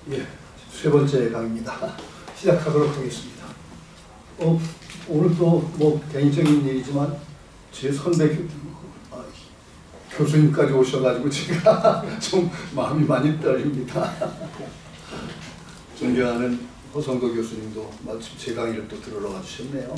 예, 세 번째 강의입니다. 시작하도록 하겠습니다. 오늘 또 뭐 개인적인 일이지만 제 선배 교수님까지 오셔가지고 제가 좀 마음이 많이 떨립니다. 존경하는 허성도 교수님도 마침 제 강의를 또 들으러 와주셨네요.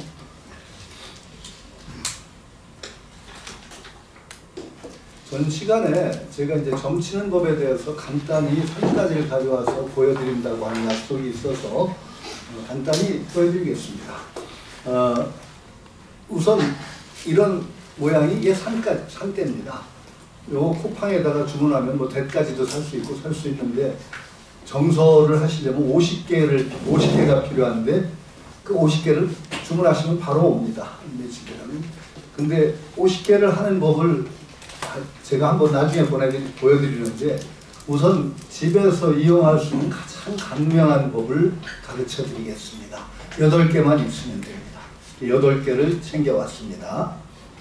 전 시간에 제가 이제 점치는 법에 대해서 간단히 3가지를 가져와서 보여드린다고 하는 약속이 있어서 간단히 보여드리겠습니다. 우선 이런 모양이 이게 산대입니다. 요 쿠팡에다가 주문하면 뭐 대까지도 살 수 있고 살 수 있는데 정서를 하시려면 50개가 필요한데 그 50개를 주문하시면 바로 옵니다. 며칠 되면. 근데 50개를 하는 법을 제가 한번 나중에 보여드리는데 우선 집에서 이용할 수 있는 가장 간명한 법을 가르쳐 드리겠습니다. 8개만 있으면 됩니다. 8개를 챙겨왔습니다.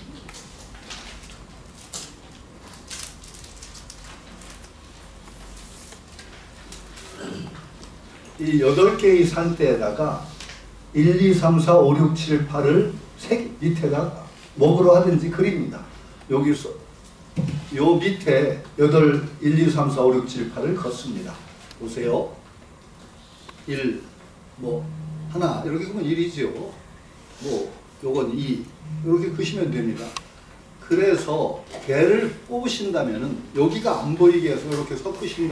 이 8개의 산대에다가 1, 2, 3, 4, 5, 6, 7, 8을 밑에다 먹으로 하든지 그립니다. 여기서 요 밑에 1, 2, 3, 4, 5, 6, 7, 8을 걷습니다. 보세요. 1, 뭐 하나 이렇게 그러면 1이죠. 뭐 요건 2 이렇게 그시면 됩니다. 그래서 개를 뽑으신다면은 여기가 안 보이게 해서 이렇게 섞으신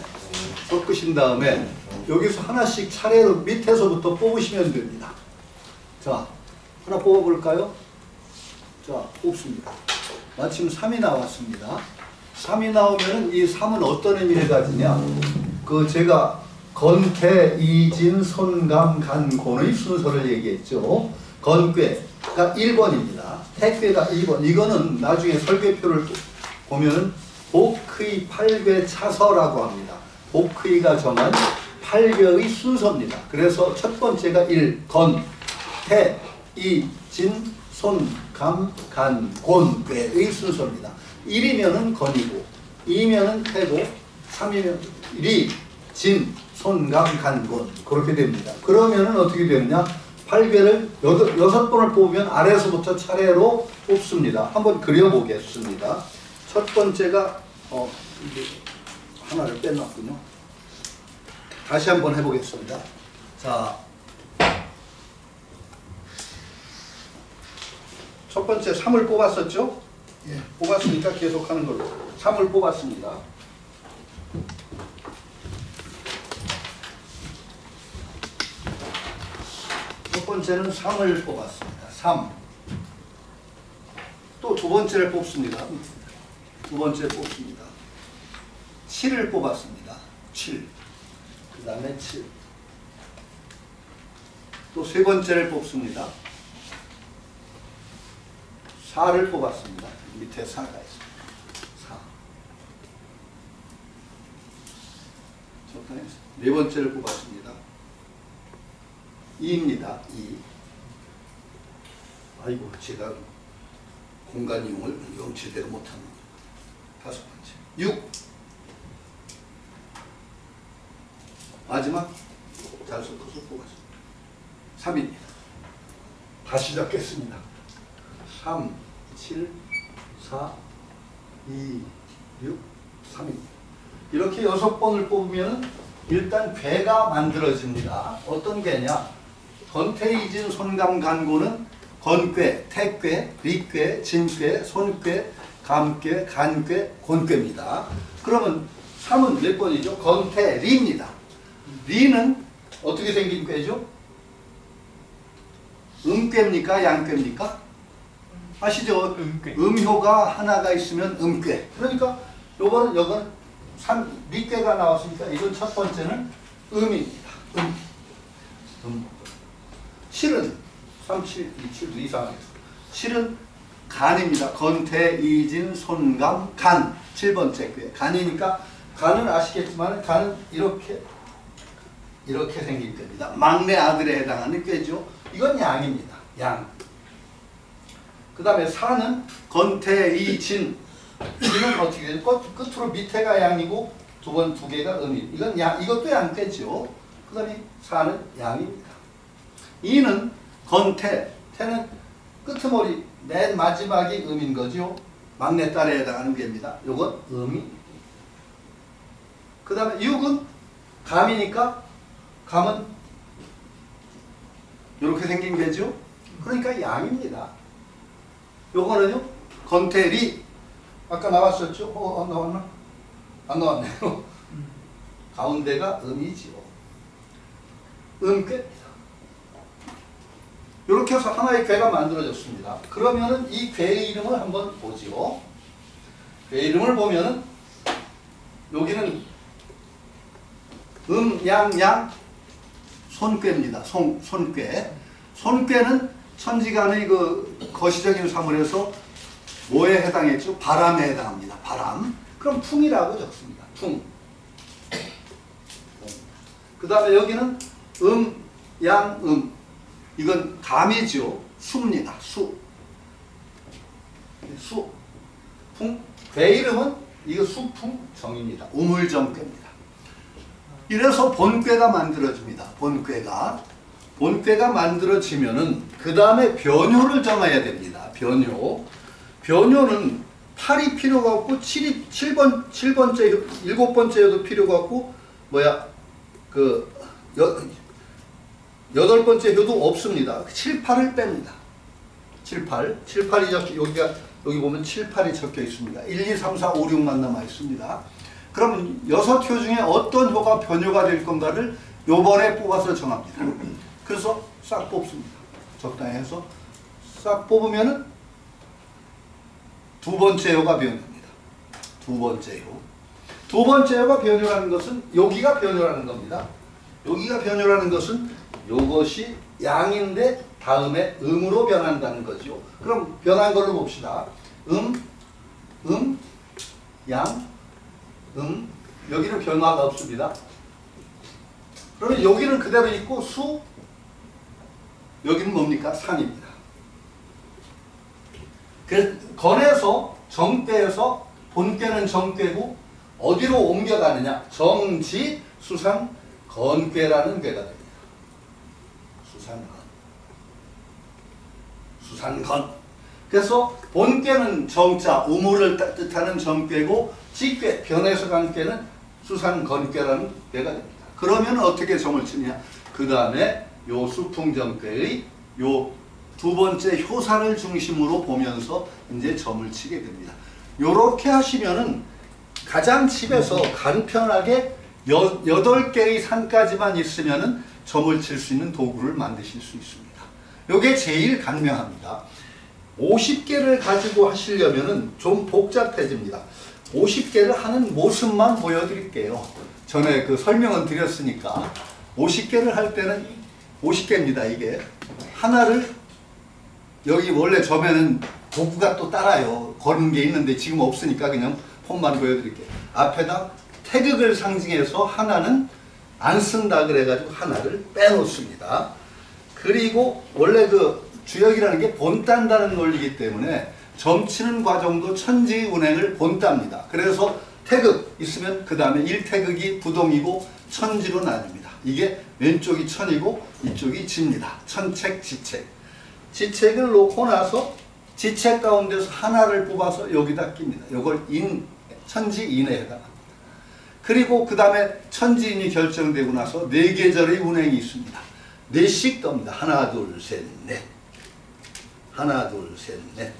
다음에 여기서 하나씩 차례로 밑에서부터 뽑으시면 됩니다. 자, 하나 뽑아볼까요? 자, 뽑습니다. 마침 3이 나왔습니다. 3이 나오면은 이 3은 어떤 의미를 가지냐? 제가 건태, 이진, 손감, 간, 곤의 순서를 얘기했죠. 건괴가 1번입니다. 태괴가 2번. 이거는 나중에 설계표를 보면은 복의 8괴 차서라고 합니다. 복의가 정한 8괴의 순서입니다. 그래서 첫 번째가 1, 건, 태, 이, 진, 손, 감, 간, 곤, 괴의 순서입니다. 1이면은 건이고, 2면은 태고, 3이면 리, 진, 손, 감, 간, 곤 그렇게 됩니다. 그러면은 어떻게 되느냐? 8괴를 6번을 뽑으면 아래에서부터 차례로 뽑습니다. 한번 그려보겠습니다. 첫 번째가 하나를 뺐놨군요. 다시 한번 해보겠습니다. 자, 첫 번째 3을 뽑았었죠? 예, 뽑았으니까 계속하는 걸로 3을 뽑았습니다. 첫 번째는 3을 뽑았습니다. 3. 또 두 번째를 뽑습니다. 두 번째 뽑습니다. 7을 뽑았습니다. 7. 그 다음에 7. 또 세 번째를 뽑습니다. 4를 뽑았습니다. 밑에 4가 있습니다. 4. 네 번째를 뽑았습니다. 2입니다. 2. 아이고, 제가 공간 이용을 제대로 못합니다. 다섯 번째. 6. 마지막 잘 섞어서 뽑았습니다. 3입니다. 다시 시작했습니다. 3, 7, 4, 2, 6, 3입니다. 이렇게 6번을 뽑으면 일단 괴가 만들어집니다. 어떤 괴냐? 건태, 이진, 손감, 간고는 건괴, 태괴, 리괴, 진괴, 손괴, 감괴, 간괴, 곤괴입니다. 그러면 3은 몇 번이죠? 건태, 리입니다. 리는 어떻게 생긴 꾀죠? 음꾀입니까? 양꾀입니까? 아시죠? 음효가 하나가 있으면 음꾀. 그러니까 요거는 리꾀가 나왔으니까 이건 첫 번째는 음입니다. 7은 3, 7, 2, 7, 2, 4. 7은 간입니다. 건태, 이진, 손감, 간. 7번째 꾀. 간이니까 간은 아시겠지만 간은 이렇게 생긴 꾀입니다. 막내 아들에 해당하는 꾀죠. 이건 양입니다. 양. 그 다음에 4는 건태, 이, 진. 진은 어떻게 돼요? 끝으로 밑에가 양이고 두 번 두 개가 음이. 이건 이것도 양떼죠. 그 다음에 4는 양입니다. 2는 건태. 태는 끄트머리 맨 마지막이 음인 거죠. 막내딸에 해당하는 개입니다. 요건 음이. 그 다음에 6은 감이니까 감은 이렇게 생긴 개죠. 그러니까 양입니다. 요거는요. 건태리. 아까 나왔었죠? 안 나왔나? 안 나왔네요. 가운데가 음이지요. 음괴입니다. 이렇게 해서 하나의 괴가 만들어졌습니다. 그러면은 이 괴의 이름을 한번 보지요. 괴 이름을 보면은 여기는 양 손괴입니다. 손괴. 손괴는 천지간의 그 거시적인 사물에서 뭐에 해당했죠? 바람에 해당합니다. 바람. 그럼 풍이라고 적습니다. 풍. 그 다음에 여기는 양. 이건 감이죠. 수입니다. 수. 풍. 괴 이름은 이거 수풍정입니다. 우물정괴입니다. 이래서 본괴가 만들어집니다. 본괴가 만들어지면은 그 다음에 변효를 정해야 됩니다. 변효는 8이 필요가 없고 7번째, 7번째도 필요가 없고 그 8번째 효도 없습니다. 7, 8을 뺍니다. 7, 8이 여기 보면 7, 8이 적혀 있습니다. 1, 2, 3, 4, 5, 6만 남아 있습니다. 그럼 6효 중에 어떤 효가 변효가 될 건가를 요번에 뽑아서 정합니다. 그래서 싹 뽑습니다. 적당히 해서 싹 뽑으면은 두 번째 효가 변효입니다. 두 번째 효가 변효라는 것은 여기가 변효라는 겁니다. 여기가 변효라는 것은 요것이 양인데 다음에 음으로 변한다는 거죠. 그럼 변한 걸로 봅시다. 양, 여기는 변화가 없습니다. 그러면 여기는 그대로 있고 여기는 뭡니까? 산입니다. 그래서 건에서 정괴에서 본괴는 정괴고 어디로 옮겨가느냐? 정지, 수산, 건괴라는 괴가 됩니다. 수산건. 그래서 본괴는 정자, 우물을 뜻하는 정괴고 직괴, 변해서 간 괴는 수산건괴라는 괴가 됩니다. 그러면 어떻게 점을 치느냐? 그 다음에 요 수풍정괴의 요 두 번째 효산을 중심으로 보면서 이제 점을 치게 됩니다. 요렇게 하시면은 가장 집에서 간편하게 8개의 산까지만 있으면은 점을 칠 수 있는 도구를 만드실 수 있습니다. 요게 제일 간명합니다. 50개를 가지고 하시려면은 좀 복잡해집니다. 50개를 하는 모습만 보여드릴게요. 전에 그 설명은 드렸으니까 50개를 할 때는 50개입니다. 이게 하나를 여기 원래 점에는 도구가 또 따라요. 거는 게 있는데 지금 없으니까 그냥 폼만 보여드릴게요. 앞에다 태극을 상징해서 하나는 안 쓴다 그래가지고 하나를 빼놓습니다. 그리고 원래 그 주역이라는 게 본딴다는 논리이기 때문에 점치는 과정도 천지의 운행을 본따입니다. 그래서 태극 있으면 그 다음에 1태극이 부동이고 천지로 나뉩니다. 이게 왼쪽이 천이고 이쪽이 지입니다. 천책, 지책. 지책을 놓고 나서 지책 가운데서 하나를 뽑아서 여기다 낍니다. 이걸 천지인에 해당합니다. 그리고 그 다음에 천지인이 결정되고 나서 4계절의 운행이 있습니다. 4씩 떱니다. 하나, 둘, 셋, 넷. 하나, 둘, 셋, 넷.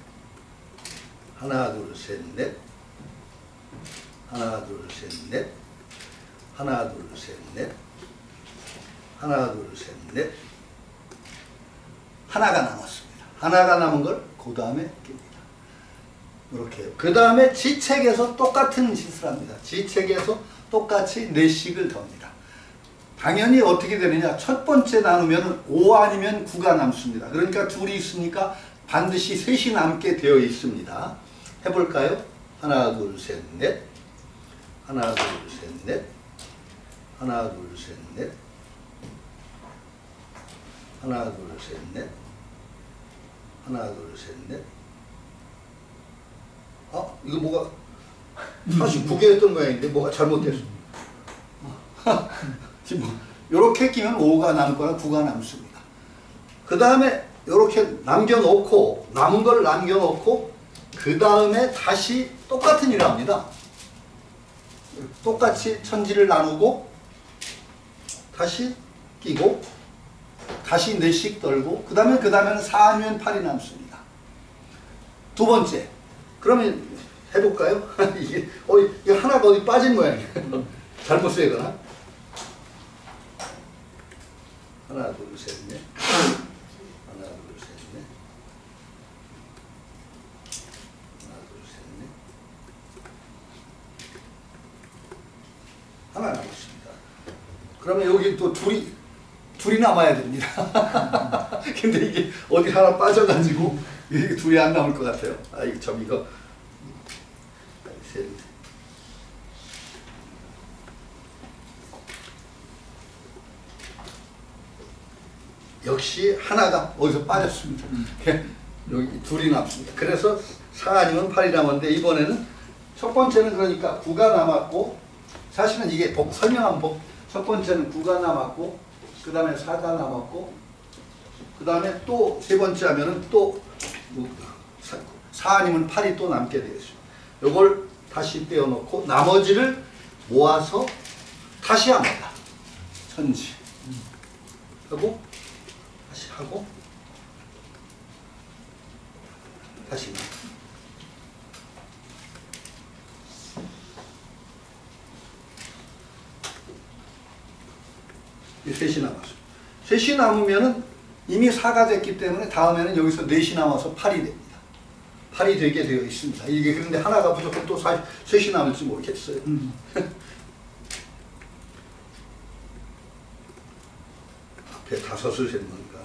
하나, 둘, 셋, 넷. 하나, 둘, 셋, 넷. 하나, 둘, 셋, 넷. 하나, 둘, 셋, 넷. 하나가 남았습니다. 하나가 남은 걸 그 다음에 낍니다. 이렇게요. 그 다음에 지책에서 똑같은 짓을 합니다. 지책에서 똑같이 4씩을 덥니다. 당연히 어떻게 되느냐? 첫 번째 나누면 5 아니면 9가 남습니다. 그러니까 둘이 있으니까 반드시 3이 남게 되어 있습니다. 해볼까요? 하나, 둘, 셋, 넷. 하나, 둘, 셋, 넷. 하나, 둘, 셋, 넷. 하나, 둘, 셋, 넷. 하나, 둘, 셋, 넷. 이거 뭐가 49개였던 모양인데 뭐가 잘못됐어. 지금 이렇게 끼면 5가 남거나 9가 남습니다. 그 다음에 이렇게 남겨놓고 남은 걸 남겨놓고 그 다음에 다시 똑같은 일을 합니다. 똑같이 천지를 나누고 다시 끼고 다시 4씩 떨고 그 다음에는 4 아니면 8이 남습니다. 두 번째, 그러면 해볼까요? 이게 하나가 어디 빠진 모양이에요. 잘못 쓰거나. 하나 둘 셋 넷. 하나 둘 셋 넷. 하나 둘 셋 넷. 하나 남았습니다. 그러면 여기 또 둘이 남아야 됩니다. 근데 이게 어디 하나 빠져가지고 이게 둘이 안 남을 것 같아요. 아, 이거 셋. 역시 하나가 어디서 빠졌습니다. 여기 둘이 남습니다. 그래서 4 아니면 8이 남았는데 이번에는 첫 번째는 그러니까 9가 남았고 사실은 이게 설명한 첫 번째는 9가 남았고 그 다음에 4가 남았고 그 다음에 또 세 번째 하면은 또 4 아니면 8이 또 남게 되겠습니다. 요걸 다시 떼어놓고 나머지를 모아서 다시 합니다. 천지 하고 다시 하고 다시 이 셋이 남았어요. 셋이 남으면은 이미 4가 됐기 때문에 다음에는 여기서 4이 남아서 8이 됩니다. 8이 되게 되어 있습니다. 이게 그런데 하나가 무조건 또 셋이 남을지 모르겠어요. 앞에 5을 세는 건가?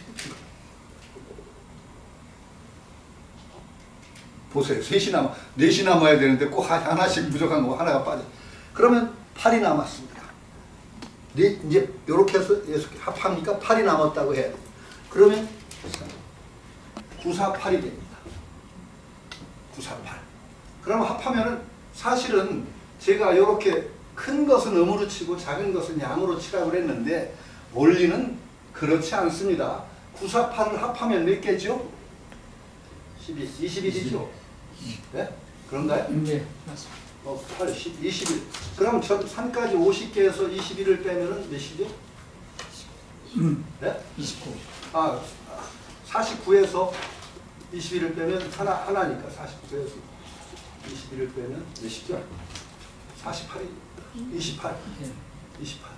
보세요. 4이 남아야 되는데 꼭 하나씩 부족한 거 하나가 빠져. 그러면 8이 남았습니다. 이제 이렇게 해서 합합니까? 8이 남았다고 해야 돼요. 그러면 9, 4, 8이 됩니다. 9, 4, 8. 그럼 합하면은 사실은 제가 이렇게 큰 것은 음으로 치고 작은 것은 양으로 치라고 그랬는데 원리는 그렇지 않습니다. 9, 4, 8을 합하면 몇 개죠? 21이죠? 네? 그런가요? 네, 맞습니다. 8, 10, 21. 그럼 3까지 50개에서 21을 빼면은 몇이죠? 네? 29. 49에서 21을 빼면 하나니까 49에서 21을 빼면 몇이죠? 48이 28. 네. 28.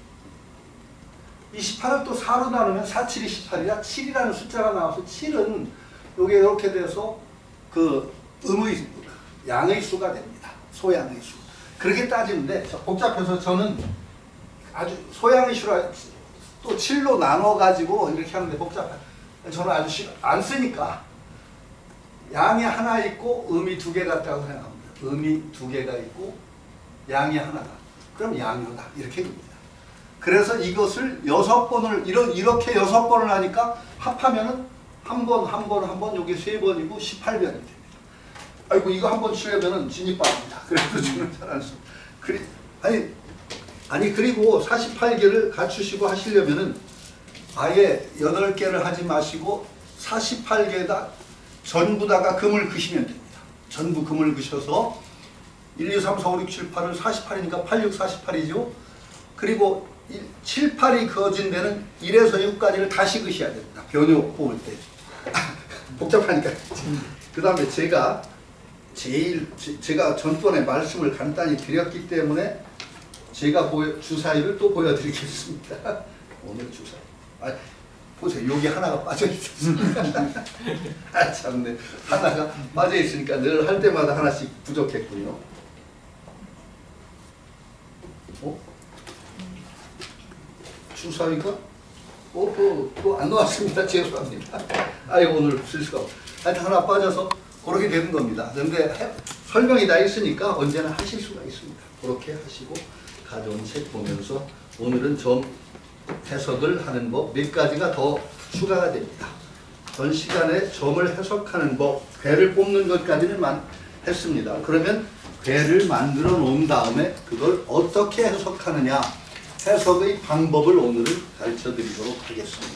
28을 또 4로 나누면 4, 7, 28이라 7이라는 숫자가 나와서 7은 요게 이렇게 돼서 그 양의 수가 됩니다. 소양의 수. 그렇게 따지는데 복잡해서 저는 아주 소양의 수라 또 7로 나눠 가지고 이렇게 하는데 복잡해. 저는 아주 안 쓰니까 양이 하나 있고 음이 2개 같다고 생각합니다. 음이 2개가 있고 양이 하나다. 그럼 양이다. 이렇게 됩니다. 그래서 이것을 6번을 이렇게 6번을 하니까 합하면은 한 번 여기 3번이고 18변이 됩니다. 아이고 이거 한 번 치려면은 진입합니다. 그래서 저는 잘 안 씁니다. 아니 그리고 48개를 갖추시고 하시려면은 아예 8개를 하지 마시고 48개에다 전부다가 금을 그시면 됩니다. 전부 금을 그셔서 1, 2, 3, 4, 5, 6, 7, 8을 48이니까 8, 6, 48이죠. 그리고 7, 8이 그어진 데는 1에서 6까지를 다시 그셔야 됩니다. 변효 뽑을 때. 복잡하니까. 그 다음에 제가 전번에 말씀을 간단히 드렸기 때문에 제가 주사위를 또 보여드리겠습니다. 오늘 주사위. 보세요. 여기 하나가 빠져있었습니다. 참네. 하나가 빠져있으니까 늘 할 때마다 하나씩 부족했군요. 주사위가? 또 안 나왔습니다. 죄송합니다. 아이고, 오늘 실수가. 하여튼 하나 빠져서 그렇게 되는 겁니다. 그런데 설명이 다 있으니까 언제나 하실 수가 있습니다. 그렇게 하시고 가져온 책 보면서 오늘은 점 해석을 하는 법 몇 가지가 더 추가가 됩니다. 전 시간에 점을 해석하는 법, 배를 뽑는 것까지는 했습니다. 그러면 괴를 만들어 놓은 다음에 그걸 어떻게 해석하느냐, 해석의 방법을 오늘은 가르쳐 드리도록 하겠습니다.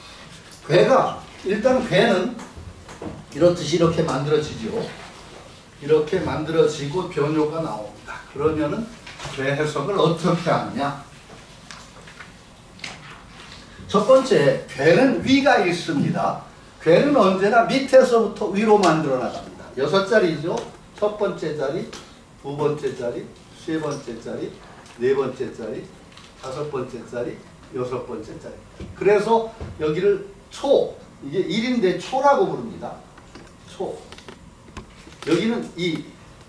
일단 괴는 이렇듯이 이렇게 만들어지죠. 이렇게 만들어지고 변효가 나옵니다. 그러면은 괴 해석을 어떻게 하느냐? 첫 번째, 괴는 위가 있습니다. 괴는 언제나 밑에서부터 위로 만들어 나갑니다. 6자리죠. 첫 번째 자리, 두 번째 자리, 세 번째 자리, 네 번째 자리, 다섯 번째 자리, 여섯 번째 자리. 그래서 여기를 초, 이게 1인데 초라고 부릅니다. 초. 여기는 2.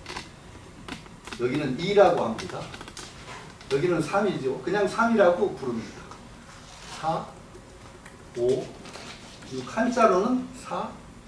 여기는 2라고 합니다. 여기는 3이죠. 그냥 3이라고 부릅니다. 4, 5, 6. 한자로는 4,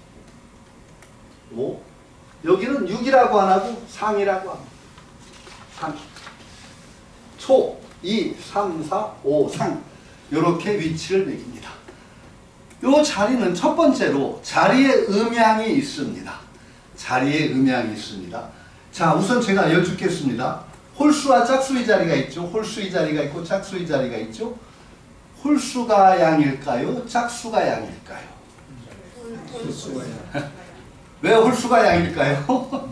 5. 여기는 6이라고 안 하고 3이라고 합니다. 3. 초, 2, 3, 4, 5, 3. 이렇게 위치를 매깁니다. 이 자리는 첫 번째로 자리에 음양이 있습니다. 자리에 음양이 있습니다. 자, 우선 제가 여쭙겠습니다. 홀수와 짝수의 자리가 있죠. 홀수의 자리가 있고 짝수의 자리가 있죠. 홀수가 양일까요? 짝수가 양일까요? 홀수가 양. 왜 홀수가 양일까요?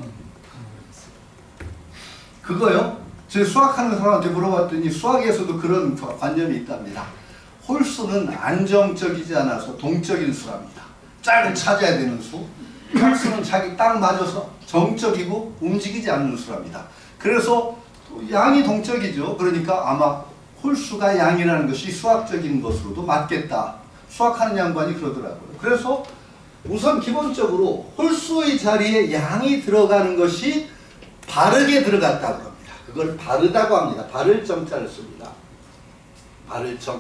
그거요? 제가 수학하는 사람한테 물어봤더니 수학에서도 그런 관념이 있답니다. 홀수는 안정적이지 않아서 동적인 수랍니다. 짝을 찾아야 되는 수. 짝수는 자기 딱 맞아서 정적이고 움직이지 않는 수랍니다. 그래서 양이 동적이죠. 그러니까 아마 홀수가 양이라는 것이 수학적인 것으로도 맞겠다. 수학하는 양반이 그러더라고요. 그래서 우선 기본적으로 홀수의 자리에 양이 들어가는 것이 바르게 들어갔다고 합니다. 그걸 바르다고 합니다. 바를 정자를 씁니다. 바를 정.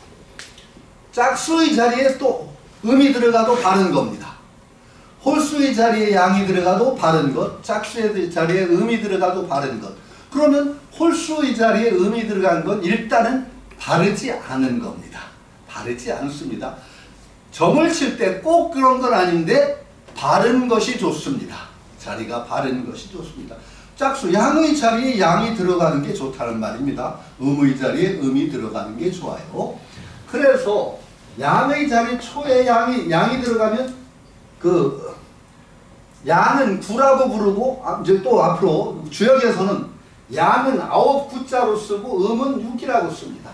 짝수의 자리에 또 음이 들어가도 바른 겁니다. 홀수의 자리에 양이 들어가도 바른 것, 짝수의 자리에 음이 들어가도 바른 것. 그러면 홀수의 자리에 음이 들어간 건 일단은 바르지 않은 겁니다. 바르지 않습니다. 점을 칠 때 꼭 그런 건 아닌데 바른 것이 좋습니다. 자리가 바른 것이 좋습니다. 짝수, 양의 자리에 양이 들어가는 게 좋다는 말입니다. 음의 자리에 음이 들어가는 게 좋아요. 그래서 양의 자리 초에 양이 들어가면 그 양은 9라고 부르고 이제 또 앞으로 주역에서는 양은 9구자로 쓰고 음은 6이라고 씁니다.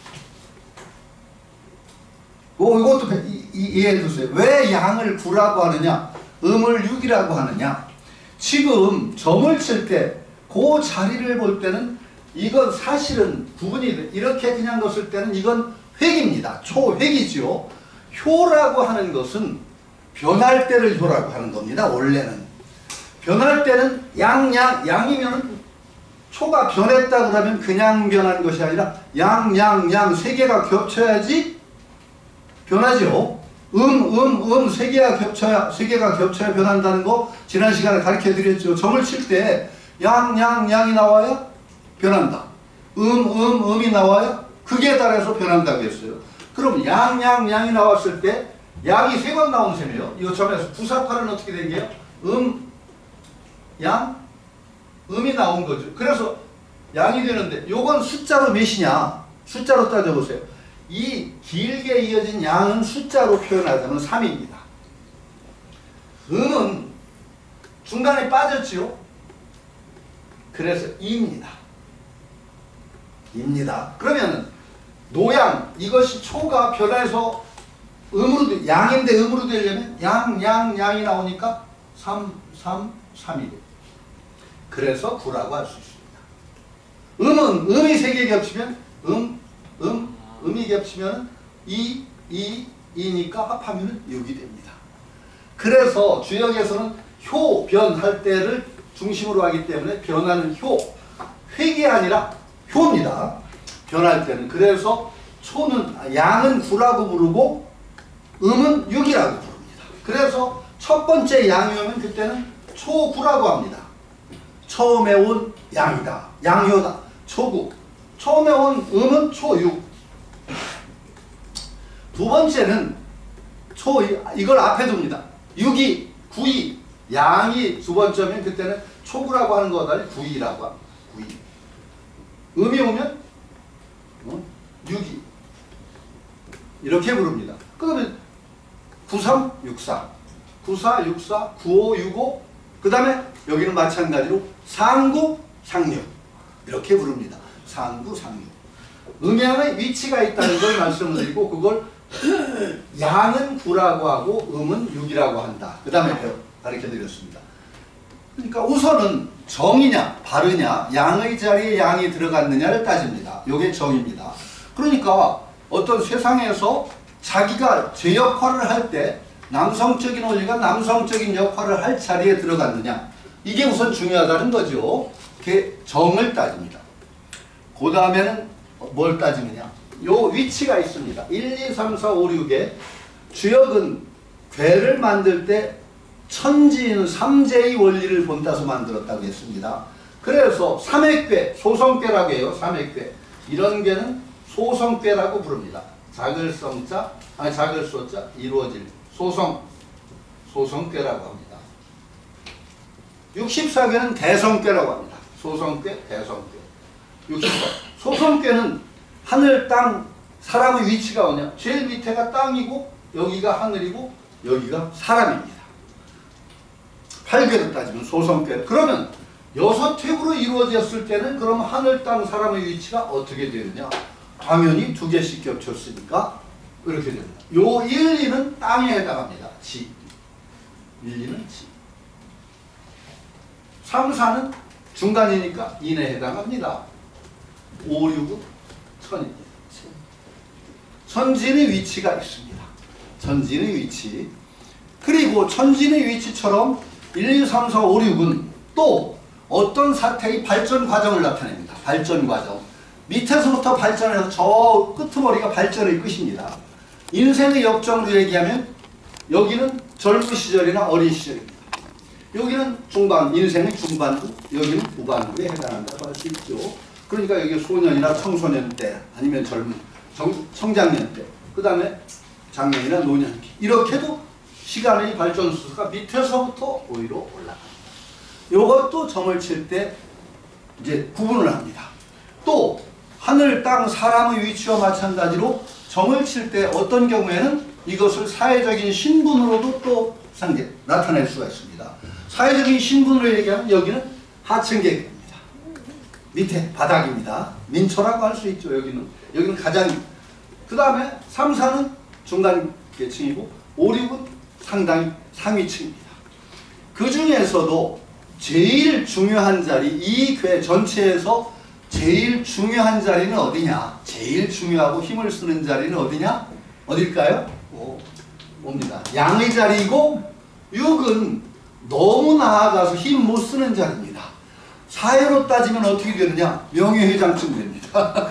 이것도 이해해 주세요. 왜 양을 9라고 하느냐, 음을 6이라고 하느냐. 지금 점을 칠 때 그 자리를 볼 때는 이건 사실은 구분이 이렇게 그냥 넣었을 때는 이건 획입니다. 초획이죠. 효라고 하는 것은 변할 때를 효라고 하는 겁니다. 원래는 변할 때는 양이면 초가 변했다 그러면 그냥 변한 것이 아니라 양 세 개가 겹쳐야지 변하죠. 세 개가 겹쳐야 변한다는 거 지난 시간에 가르쳐 드렸죠. 점을 칠 때 양이 나와야 변한다. 음이 나와야 극에 따라서 변한다고 했어요. 그럼 양이 나왔을 때 양이 3번 나온 셈이에요. 이 점에서 부사파는 어떻게 된 게요? 음이 나온 거죠. 그래서 양이 되는데 요건 숫자로 몇이냐? 숫자로 따져보세요. 이 길게 이어진 양은 숫자로 표현하자면 3입니다. 음은 중간에 빠졌지요. 그래서 2입니다. 그러면은 노양, 이것이 초가 변해서 양인데 음으로 되려면 양이 나오니까 3이 돼. 그래서 9라고 할 수 있습니다. 음이 3개 겹치면 음이 겹치면 2니까 합하면 6이 됩니다. 그래서 주역에서는 효, 변할 때를 중심으로 하기 때문에 변하는 획이 아니라 효입니다. 변할 때는. 그래서 양은 9라고 부르고 음은 6이라고 부릅니다. 그래서 첫 번째 양이 오면 그때는 초9라고 합니다. 처음에 온 양이다. 양효다. 초9. 처음에 온 음은 초6. 두 번째는 이걸 앞에 둡니다. 6이, 9이 양이 두 번째면 그때는 초구라고 하는 거보다 구이라고 합니다. 구이. 음이 오면 6이 이렇게 부릅니다. 그러면 93, 64, 94, 64, 95, 65 그 다음에 여기는 마찬가지로 상구, 상류 이렇게 부릅니다. 상구, 상류. 음양의 위치가 있다는 걸 말씀드리고 그걸 양은 9라고 하고 음은 6이라고 한다. 그 다음에 가르쳐 드렸습니다. 그러니까 우선은 정이냐 바르냐 양의 자리에 양이 들어갔느냐를 따집니다. 이게 정입니다. 그러니까 어떤 세상에서 자기가 제 역할을 할 때 남성적인 원리가 남성적인 역할을 할 자리에 들어갔느냐 이게 우선 중요하다는 거죠. 그게 정을 따집니다. 그 다음에는 뭘 따지느냐 요 위치가 있습니다. 1, 2, 3, 4, 5, 6에 주역은 괴를 만들 때 천지인 삼재의 원리를 본따서 만들었다고 했습니다. 그래서 삼액괴, 소성괴라고 해요. 삼액괴. 이런 괴는 소성괴라고 부릅니다. 작을 성자, 작을 소자, 이루어질 소성괴라고 합니다. 64괴는 대성괴라고 합니다. 소성괴, 대성괴. 64. 소성괴는 하늘, 땅, 사람의 위치가 뭐냐? 제일 밑에가 땅이고 여기가 하늘이고 여기가 사람입니다. 8괴로 따지면 소성괴. 그러면 6획으로 이루어졌을 때는 그럼 하늘, 땅, 사람의 위치가 어떻게 되느냐? 당연히 2개씩 겹쳤으니까 이렇게 됩니다. 요 1, 2는 땅에 해당합니다. 지. 1, 2는 지. 3, 4는 중간이니까 인에 해당합니다. 5, 6은 천입니다. 천진의 위치가 있습니다. 천진의 위치. 그리고 천진의 위치처럼 1, 2, 3, 4, 5, 6은 또 어떤 사태의 발전 과정을 나타냅니다. 발전 과정. 밑에서부터 발전해서 저 끄트머리가 발전의 끝입니다. 인생의 역정으로 얘기하면 여기는 젊은 시절이나 어린 시절입니다. 여기는 중반, 인생의 중반부, 여기는 후반부에 해당한다고 할 수 있죠. 그러니까 여기 소년이나 청소년 때 아니면 젊은 청장년 때, 그 다음에 장년이나 노년기 이렇게도 시간의 발전 수가 밑에서부터 위로 올라갑니다. 이것도 점을 칠 때 이제 구분을 합니다. 또 하늘, 땅, 사람의 위치와 마찬가지로 점을 칠 때 어떤 경우에는 이것을 사회적인 신분으로도 또 나타낼 수가 있습니다. 사회적인 신분으로 얘기하면 여기는 하층계급입니다. 밑에 바닥입니다. 민초라고 할 수 있죠. 여기는 가장. 그 다음에 3, 4는 중간 계층이고 5, 6은 상당히 상위층입니다. 그 중에서도 제일 중요한 자리, 이 괴 전체에서 제일 중요한 자리는 어디냐? 제일 중요하고 힘을 쓰는 자리는 어디냐? 어딜까요? 옵니다. 양의 자리이고 6은 너무 나아가서 힘 못 쓰는 자리입니다. 사회로 따지면 어떻게 되느냐? 명예회장쯤 됩니다.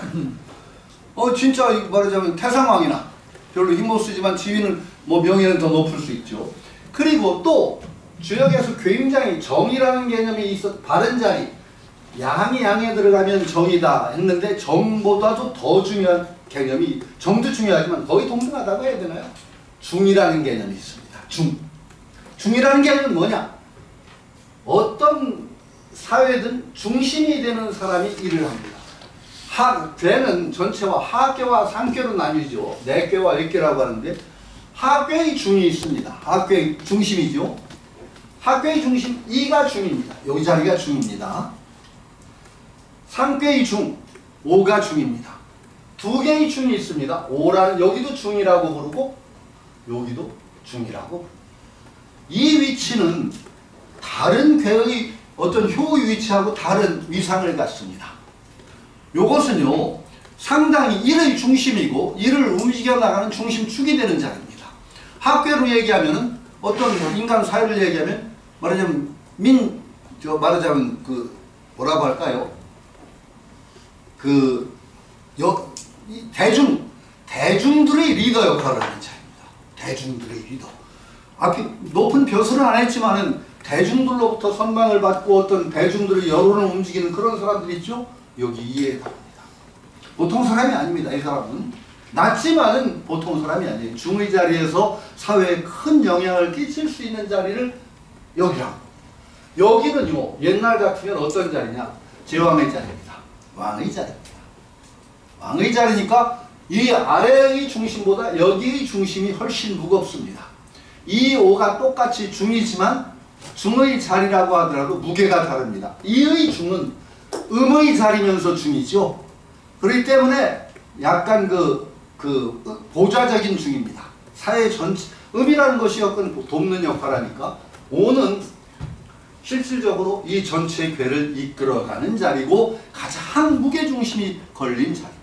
진짜 말하자면 태상왕이나 별로 힘 못 쓰지만 지위는 명예는 더 높을 수 있죠. 그리고 또 주역에서 굉장히 정이라는 개념이 있어 바른 자리, 양이 양에 들어가면 정이다 했는데 정보다도 더 중요한 개념이, 정도 중요하지만 거의 동등하다고 해야 되나요? 중이라는 개념이 있습니다. 중이라는 개념은 뭐냐? 어떤 사회든 중심이 되는 사람이 일을 합니다. 괴는 전체와 하괴와 상괴로 나뉘죠. 내괴와 외괴라고 하는데 하괴의 중이 있습니다. 하괴의 중심이죠. 하괴의 중심, 이가 중입니다. 여기 자리가 중입니다. 상괴의 중, 오가 중입니다. 두 개의 중이 있습니다. 여기도 중이라고 부르고 여기도 중이라고 부릅니다. 이 위치는 다른 괴의 어떤 효의 위치하고 다른 위상을 갖습니다. 요것은요 상당히 일의 중심이고 일을 움직여 나가는 중심축이 되는 자리입니다. 학괴로 얘기하면은 어떤 인간 사회를 얘기하면 말하자면 뭐라고 할까요? 대중들의 리더 역할을 하는 자입니다. 대중들의 리더. 앞에 높은 벼슬은 안 했지만은 대중들로부터 선망을 받고 어떤 대중들의 여론을 움직이는 그런 사람들 있죠? 여기 이해에 답니다. 보통 사람이 아닙니다. 이 사람은. 낮지만은 보통 사람이 아니에요. 중의 자리에서 사회에 큰 영향을 끼칠 수 있는 자리를 여기랑. 여기는요, 옛날 같으면 어떤 자리냐? 제왕의 자리입니다. 왕의 자리입니다. 왕의 자리니까 이 아래의 중심보다 여기의 중심이 훨씬 무겁습니다. 이 오가 똑같이 중이지만 중의 자리라고 하더라도 무게가 다릅니다. 이의 중은 음의 자리면서 중이죠. 그렇기 때문에 약간 보좌적인 중입니다. 사회 전체, 음이라는 것이 어떤 돕는 역할을 하니까 오는 실질적으로 이 전체 괴를 이끌어가는 자리고 가장 무게중심이 걸린 자리입니다.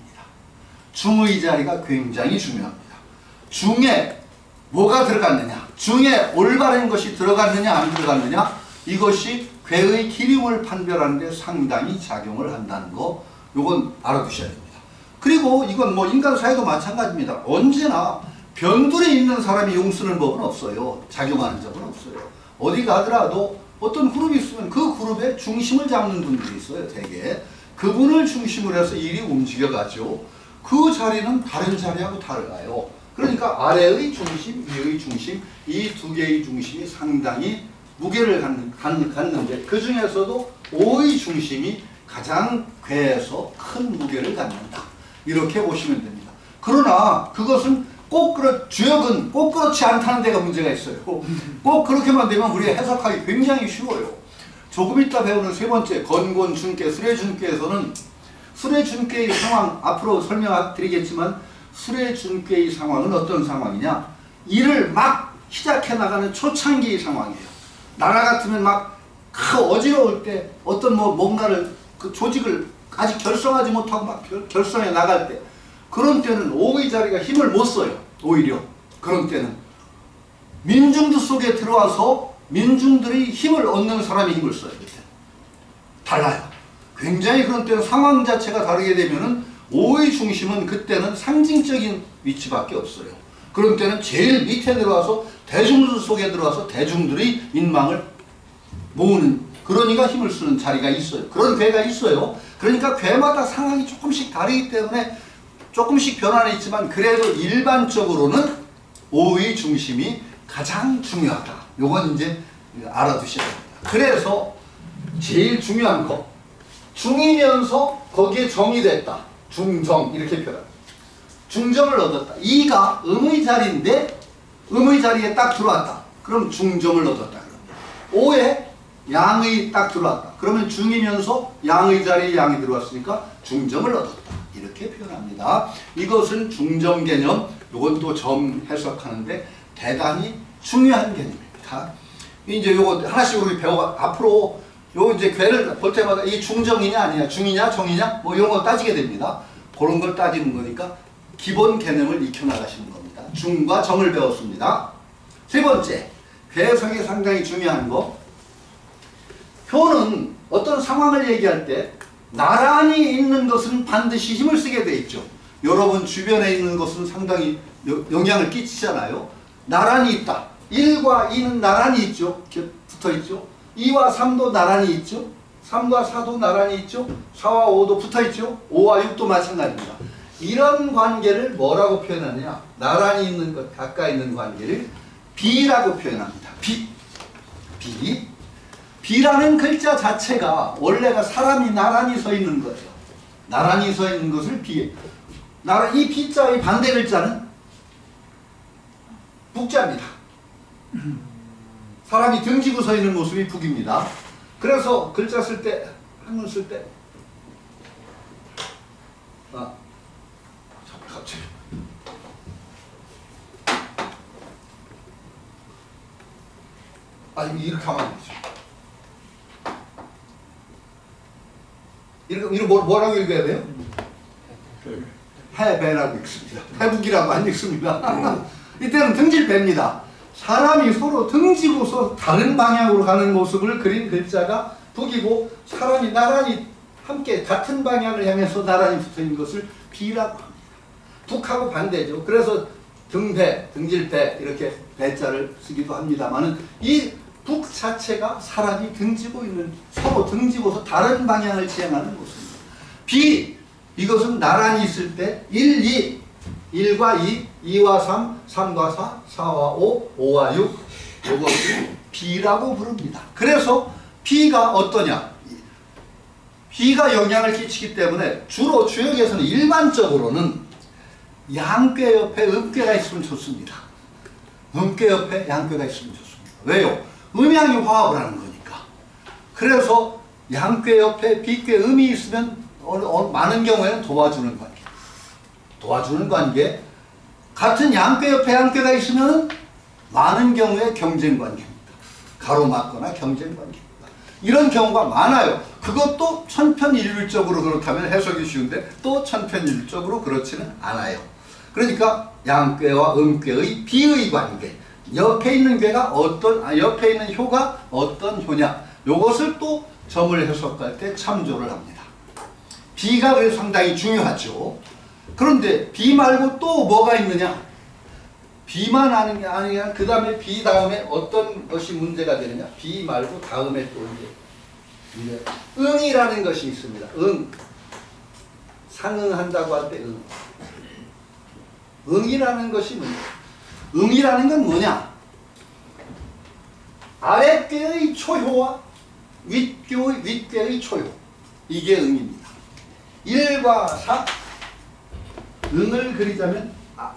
중의 자리가 굉장히 중요합니다. 중에 뭐가 들어갔느냐, 중에 올바른 것이 들어갔느냐 안 들어갔느냐, 이것이 괴의 기림을 판별하는 데 상당히 작용을 한다는 거, 요건 알아두셔야 됩니다. 그리고 이건 뭐 인간 사회도 마찬가지입니다. 언제나 변두리에 있는 사람이 용 쓰는 법은 없어요. 작용하는 적은 없어요. 어디 가더라도 어떤 그룹이 있으면 그 그룹의 중심을 잡는 분들이 있어요. 대개 그분을 중심으로 해서 일이 움직여가죠. 그 자리는 다른 자리하고 달라요. 그러니까 아래의 중심, 위의 중심, 이 두 개의 중심이 상당히 무게를 갖는데 그 중에서도 오의 중심이 가장 괴에서 큰 무게를 갖는다. 이렇게 보시면 됩니다. 그러나 그것은 주역은 꼭 그렇지 않다는 데가 문제가 있어요. 꼭 그렇게만 되면 우리가 해석하기 굉장히 쉬워요. 조금 이따 배우는 세 번째 건곤준계, 수레준계에서는 수레준계의 상황 앞으로 설명드리겠지만 수레준계의 상황은 어떤 상황이냐, 일을 막 시작해 나가는 초창기의 상황이에요. 나라 같으면 막 어지러울 때 어떤 뭔가를 그 조직을 아직 결성하지 못하고 막 결성해 나갈 때, 그런 때는 오의 자리가 힘을 못 써요. 오히려 그런 때는 민중들 속에 들어와서 민중들이 힘을 얻는 사람이 힘을 써요. 달라요. 굉장히 그런 때는 상황 자체가 다르게 되면은 오의 중심은 그때는 상징적인 위치밖에 없어요. 그런 때는 제일 밑에 들어와서 대중들 속에 들어와서 대중들의 민망을 모으는, 그러니까 힘을 쓰는 자리가 있어요. 그런 괴가 있어요. 그러니까 괴마다 상황이 조금씩 다르기 때문에 조금씩 변화는 있지만 그래도 일반적으로는 오의 중심이 가장 중요하다. 요건 이제 알아두셔야 됩니다. 그래서 제일 중요한 거, 중이면서 거기에 정이 됐다. 중정, 이렇게 표현합니다. 중정을 얻었다. 이가 음의 자리인데 음의 자리에 딱 들어왔다. 그럼 중정을 얻었다. 오에 양의 딱 들어왔다. 그러면 중이면서 양의 자리에 양이 들어왔으니까 중정을 얻었다. 이렇게 표현합니다. 이것은 중정 개념, 요건 또 점 해석하는데 대단히 중요한 개념입니다. 이제 요거 하나씩 우리 앞으로 요 이제 괴를 볼 때마다 이 중정이냐 아니냐, 중이냐 정이냐 뭐 이런 거 따지게 됩니다. 그런 걸 따지는 거니까 기본 개념을 익혀 나가시는 겁니다. 중과 정을 배웠습니다. 세 번째, 괴 해석이 상당히 중요한 거, 표는 어떤 상황을 얘기할 때 나란히 있는 것은 반드시 힘을 쓰게 돼 있죠. 여러분 주변에 있는 것은 상당히 영향을 끼치잖아요. 나란히 있다. 1과 2는 나란히 있죠. 붙어 있죠. 2와 3도 나란히 있죠. 3과 4도 나란히 있죠. 4와 5도 붙어 있죠. 5와 6도 마찬가지입니다. 이런 관계를 뭐라고 표현하느냐, 나란히 있는 것, 가까이 있는 관계를 비라고 표현합니다. 비라는 글자 자체가 원래가 사람이 나란히 서 있는 거예요. 나란히 서 있는 것을 비. 이 비자의 반대 글자는 북자입니다. 사람이 등지고 서 있는 모습이 북입니다. 그래서 글자 쓸 때, 한문 쓸 때, 갑자기. 이렇게 하면 안 되죠. 이거 뭐라고 읽어야 돼요? 해배라고 읽습니다. 해북이라고 안 읽습니다. 이때는 등질배입니다. 사람이 서로 등지고서 다른 방향으로 가는 모습을 그린 글자가 북이고, 사람이 나란히 함께 같은 방향을 향해서 나란히 붙어있는 것을 비라고 합니다. 북하고 반대죠. 그래서 등배, 등질배 이렇게 배자를 쓰기도 합니다만은 이 북 자체가 사람이 등지고 있는, 서로 등지고서 다른 방향을 지향하는 모습입니다. 비, 이것은 나란히 있을 때 1, 2, 1과 2, 2와 3, 3과 4, 4와 5, 5와 6, 이것이 B라고 부릅니다. 그래서 B가 어떠냐? B가 영향을 끼치기 때문에 주로 주역에서는 일반적으로는 양괴 옆에 음괴가 있으면 좋습니다. 음괴 옆에 양괴가 있으면 좋습니다. 왜요? 음양이 화합을 하는 거니까. 그래서 양괴 옆에 B괴 음이 있으면 많은 경우에는 도와주는 관계. 도와주는 관계. 같은 양괴 옆에 양괴가 있으면 많은 경우에 경쟁 관계입니다. 가로막거나 경쟁 관계입니다. 이런 경우가 많아요. 그것도 천편일률적으로 그렇다면 해석이 쉬운데 또 천편일률적으로 그렇지는 않아요. 그러니까 양괴와 음괴의 비의 관계, 옆에 있는 괴가 옆에 있는 효가 어떤 효냐, 요것을 또 점을 해석할 때 참조를 합니다. 비가 그래서 상당히 중요하죠. 그런데 비 말고 또 뭐가 있느냐? 비만 아는 게 아니라 그 다음에 비 다음에 어떤 것이 문제가 되느냐? 비 말고 다음에 또 이제 응이라는 것이 있습니다. 응. 상응한다고 할 때 응. 응이라는 것이 뭐냐? 응이라는 건 뭐냐? 아랫괴의 초효와 윗괴의 초효. 이게 응입니다. 1과 4. 응을 그리자면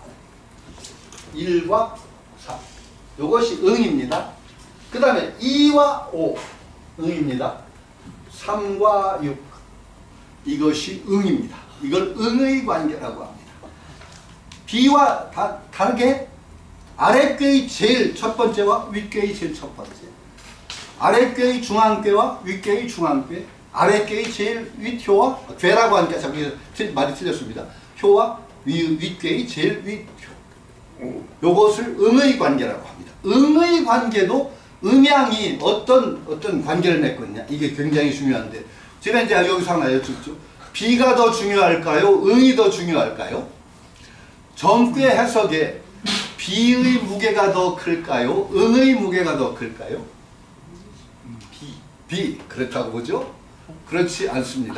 1과 4. 이것이 응입니다. 그 다음에 2와 5. 응입니다. 3과 6. 이것이 응입니다. 이걸 응의 관계라고 합니다. B와 다르게 아랫괴의 제일 첫 번째와 윗괴의 제일 첫 번째. 아랫괴의 중앙괴와 윗괴의 중앙괴. 아랫괴의 제일 윗효와 괴라고 하니까 말이 틀렸습니다. 효와 윗괴의 제일 윗효. 요것을 응의 관계라고 합니다. 응의 관계도 음양이 어떤 관계를 맺고 있냐. 이게 굉장히 중요한데 제가 이제 여기서 하나 여쭙죠. B가 더 중요할까요? 응이 더 중요할까요? 정괴 해석에 B의 무게가 더 클까요? 응의 무게가 더 클까요? B. 그렇다고 보죠? 그렇지 않습니다.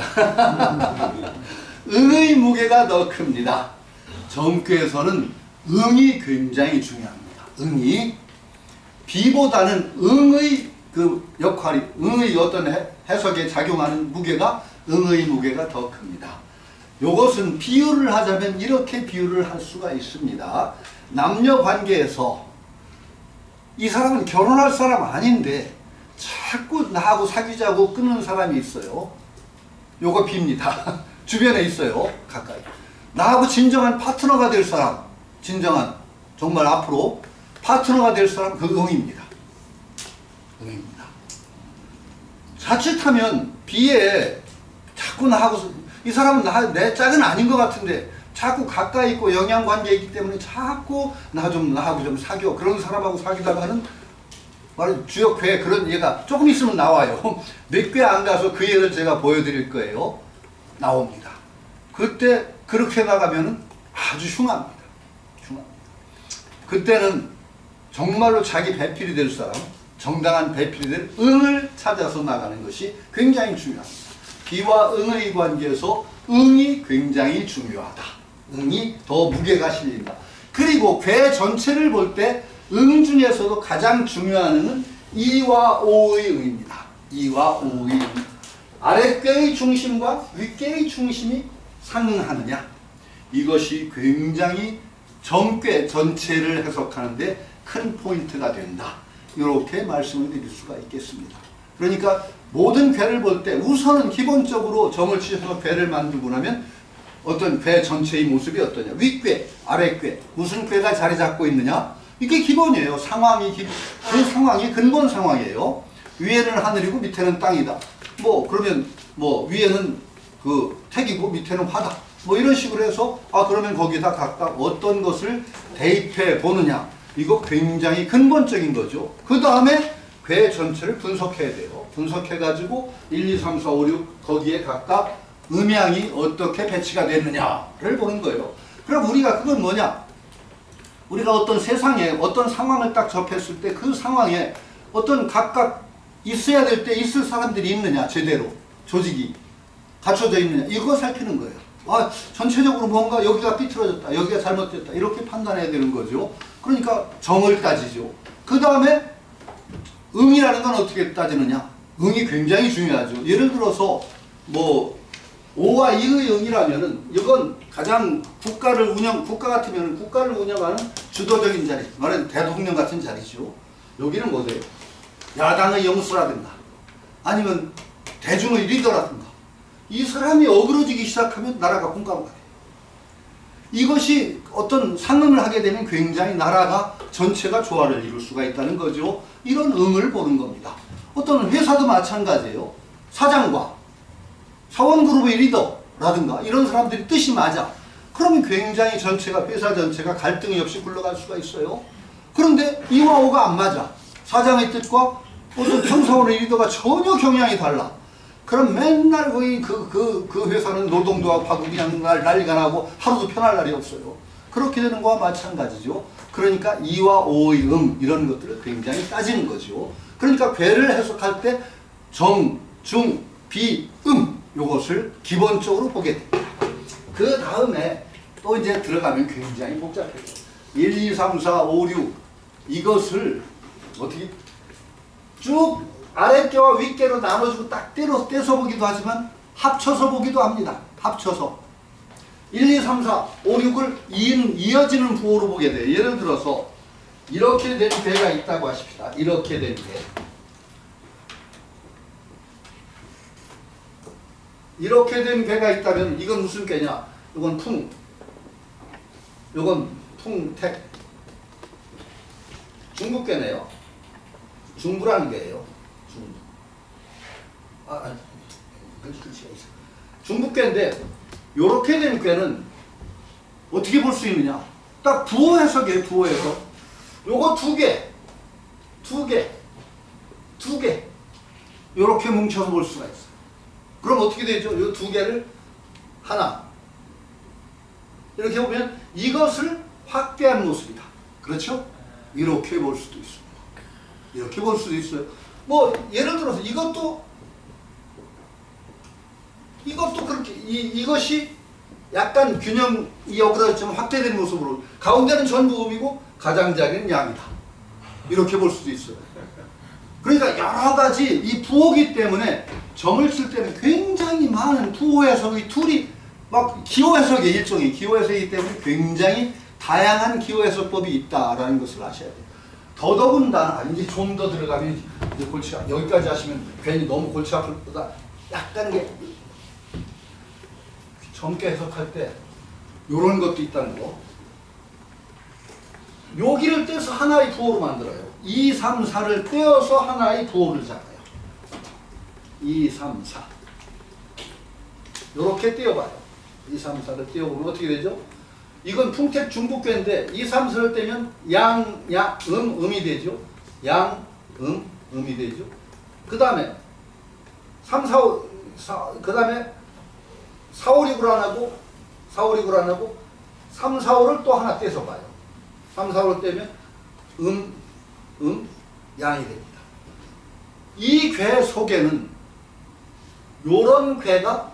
응의 무게가 더 큽니다. 정괴에서는 응이 굉장히 중요합니다. 응이 B보다는 응의 그 역할이, 응의 어떤 해석에 작용하는 무게가, 응의 무게가 더 큽니다. 요것은 비유를 하자면 이렇게 비유를 할 수가 있습니다. 남녀 관계에서 이 사람은 결혼할 사람 아닌데 자꾸 나하고 사귀자고 끊는 사람이 있어요. 요거 B입니다. 주변에 있어요. 가까이. 나하고 진정한 파트너가 될 사람, 진정한 정말 앞으로 파트너가 될 사람, 그 응입니다. 응입니다. 자칫하면 B에 자꾸 나하고, 이 사람은 내 짝은 아닌 것 같은데 자꾸 가까이 있고 영향관계에 있기 때문에 자꾸 나하고 좀 사귀어. 그런 사람하고 사귀다가 하는 바로 주역회 그런 얘가 조금 있으면 나와요. 몇 개 안 가서 그 예를 제가 보여드릴 거예요. 나옵니다. 그때 그렇게 나가면은 아주 흉합니다. 흉합니다. 그때는 정말로 자기 배필이 될 사람, 정당한 배필이 될 응을 찾아서 나가는 것이 굉장히 중요합니다. 비와 응의 관계에서 응이 굉장히 중요하다. 응이 더 무게가 실린다. 그리고 괴 전체를 볼 때 응 중에서도 가장 중요한 응은 2와 5의 응입니다. 2와 5의 응. 아랫괴의 중심과 윗괴의 중심이 상응하느냐. 이것이 굉장히 정괴 전체를 해석하는데 큰 포인트가 된다. 이렇게 말씀을 드릴 수가 있겠습니다. 그러니까 모든 괴를 볼 때 우선은 기본적으로 점을 치셔서 괴를 만들고 나면 어떤 괴 전체의 모습이 어떠냐. 윗괴, 아랫괴, 무슨 괴가 자리 잡고 있느냐. 이게 기본이에요. 그 상황이 근본 상황이에요. 위에는 하늘이고 밑에는 땅이다. 그러면 위에는 그 택이고 밑에는 화다. 이런 식으로 해서 그러면 거기다 각각 어떤 것을 대입해 보느냐. 이거 굉장히 근본적인 거죠. 그 다음에 괴 전체를 분석해야 돼요. 분석해가지고 1, 2, 3, 4, 5, 6 거기에 각각 음양이 어떻게 배치가 됐느냐를 보는 거예요. 그럼 우리가 그건 뭐냐? 우리가 어떤 세상에 어떤 상황을 딱 접했을 때 그 상황에 어떤 각각 있어야 될 때 있을 사람들이 있느냐, 제대로 조직이 갖춰져 있느냐, 이거 살피는 거예요. 전체적으로 뭔가 여기가 삐뚤어졌다, 여기가 잘못됐다, 이렇게 판단해야 되는 거죠. 그러니까 정을 따지죠. 그 다음에 응이라는 건 어떻게 따지느냐? 응이 굉장히 중요하죠. 예를 들어서 뭐 오와 이의 응이라면은 이건 가장 국가 같으면 국가를 운영하는 주도적인 자리, 말하는 대통령 같은 자리죠. 여기는 뭐예요? 야당의 영수라든가 아니면 대중의 리더라든가 이 사람이 어그러지기 시작하면 나라가 콩가루가 돼요. 이것이 어떤 상응을 하게 되면 굉장히 나라가 전체가 조화를 이룰 수가 있다는 거죠. 이런 응을 보는 겁니다. 어떤 회사도 마찬가지예요. 사장과 사원그룹의 리더라든가 이런 사람들이 뜻이 맞아. 그러면 굉장히 전체가 회사 전체가 갈등이 없이 굴러갈 수가 있어요. 그런데 2와 5가 안 맞아. 사장의 뜻과 어떤 평사원의 리더가 전혀 경향이 달라. 그럼 맨날 거의 그 회사는 노동도 하고 그냥 난리가 나고 하루도 편할 날이 없어요. 그렇게 되는 거와 마찬가지죠. 그러니까 2와 5의 응 이런 것들을 굉장히 따지는 거죠. 그러니까 괴를 해석할 때 정, 중, 비, 응 요것을 기본적으로 보게 됩니다. 그 다음에 또 이제 들어가면 굉장히 복잡해요. 1, 2, 3, 4, 5, 6 이것을 어떻게 쭉 아랫개와 윗개로 나눠주고 딱 떼서 보기도 하지만 합쳐서 보기도 합니다. 합쳐서 1, 2, 3, 4, 5, 6을 이어지는 부호로 보게 돼요. 예를 들어서 이렇게 된 괴가 있다고 하십시다. 이렇게 된 괴. 이렇게 된 괴가 있다면 이건 무슨 괴냐? 이건 풍, 이건 풍택. 중국괴네요. 중부라는 괴예요. 중부. 글씨가 있어. 중국괴인데 요렇게 된 괴는 어떻게 볼 수 있느냐? 딱 부호 해석이에요. 부호 해석. 요거 두 개 요렇게 뭉쳐서 볼 수가 있어요. 그럼 어떻게 되죠? 요 두 개를 하나 이렇게 보면 이것을 확대한 모습이다. 그렇죠? 이렇게 볼 수도 있습니다. 이렇게 볼 수도 있어요. 뭐 예를 들어서 이것도 그렇게 이것이 약간 균형이 어그러졌지만 확대된 모습으로 가운데는 전부 음이고 가장자리는 양이다. 이렇게 볼 수도 있어요. 그러니까 여러 가지 이 부호기 때문에 점을 칠 때는 굉장히 많은 부호 해석의 툴이 막 기호 해석의 일종의 기호 해석이기 때문에 굉장히 다양한 기호 해석법이 있다라는 것을 아셔야 돼요. 더더군다나 이제 좀 더 들어가면 이제 골치 여기까지 하시면 괜히 너무 골치 아플 보다 약간 게 젊게 해석할 때 요런 것도 있다는 거. 여기를 떼서 하나의 부호로 만들어요. 2, 3, 4를 떼어서 하나의 부호를 잡아요. 2, 3, 4 요렇게 떼어봐요. 2, 3, 4를 떼어보면 어떻게 되죠? 이건 풍택 중국괴인데 2, 3, 4를 떼면 음이 되죠. 음이 되죠. 그 다음에 3, 4, 5, 그 다음에 4, 5, 6을 안 하고 3, 4, 5를 또 하나 떼서 봐요. 3, 4, 5를 떼면 양이 됩니다. 이 괴 속에는 요런 괴가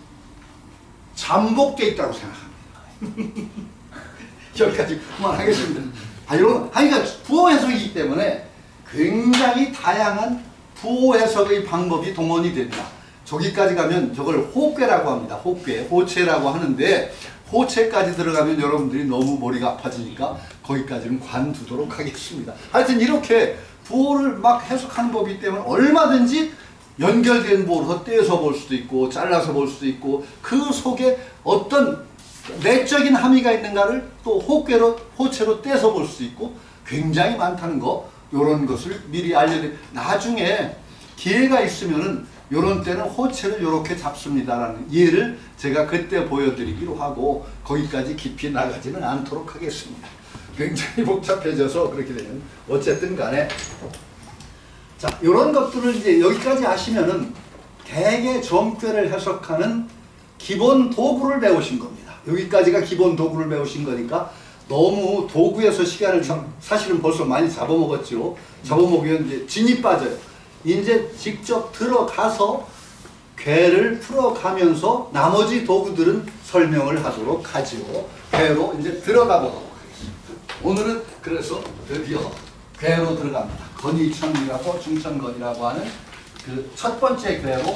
잠복되어 있다고 생각합니다. 여기까지 그만하겠습니다. 그러니까 부호 해석이기 때문에 굉장히 다양한 부호 해석의 방법이 동원이 됩니다. 저기까지 가면 저걸 호괴라고 합니다. 호체라고 하는데 호체까지 들어가면 여러분들이 너무 머리가 아파지니까 거기까지는 관두도록 하겠습니다. 하여튼 이렇게 부호를 막 해석하는 법이기 때문에 얼마든지 연결된 부호로 떼서 볼 수도 있고 잘라서 볼 수도 있고 그 속에 어떤 내적인 함의가 있는가를 또 호체로 떼서 볼 수 있고 굉장히 많다는 거 요런 것을 미리 알려드리면 나중에 기회가 있으면은 요런 때는 호체를 요렇게 잡습니다라는 예를 제가 그때 보여드리기로 하고 거기까지 깊이 나가지는 않도록 하겠습니다. 굉장히 복잡해져서 그렇게 되면 어쨌든 간에 자 요런 것들을 이제 여기까지 하시면은 대개 점괘를 해석하는 기본 도구를 배우신 겁니다. 여기까지가 기본 도구를 배우신 거니까 너무 도구에서 시간을 사실은 벌써 많이 잡아먹었죠. 잡아먹으면 이제 진이 빠져요. 이제 직접 들어가서 괴를 풀어가면서 나머지 도구들은 설명을 하도록 하죠. 괴로 이제 들어가 보도록 하겠습니다. 오늘은 그래서 드디어 괴로 들어갑니다. 건이천이라고 중천건이라고 하는 그 첫 번째 괴로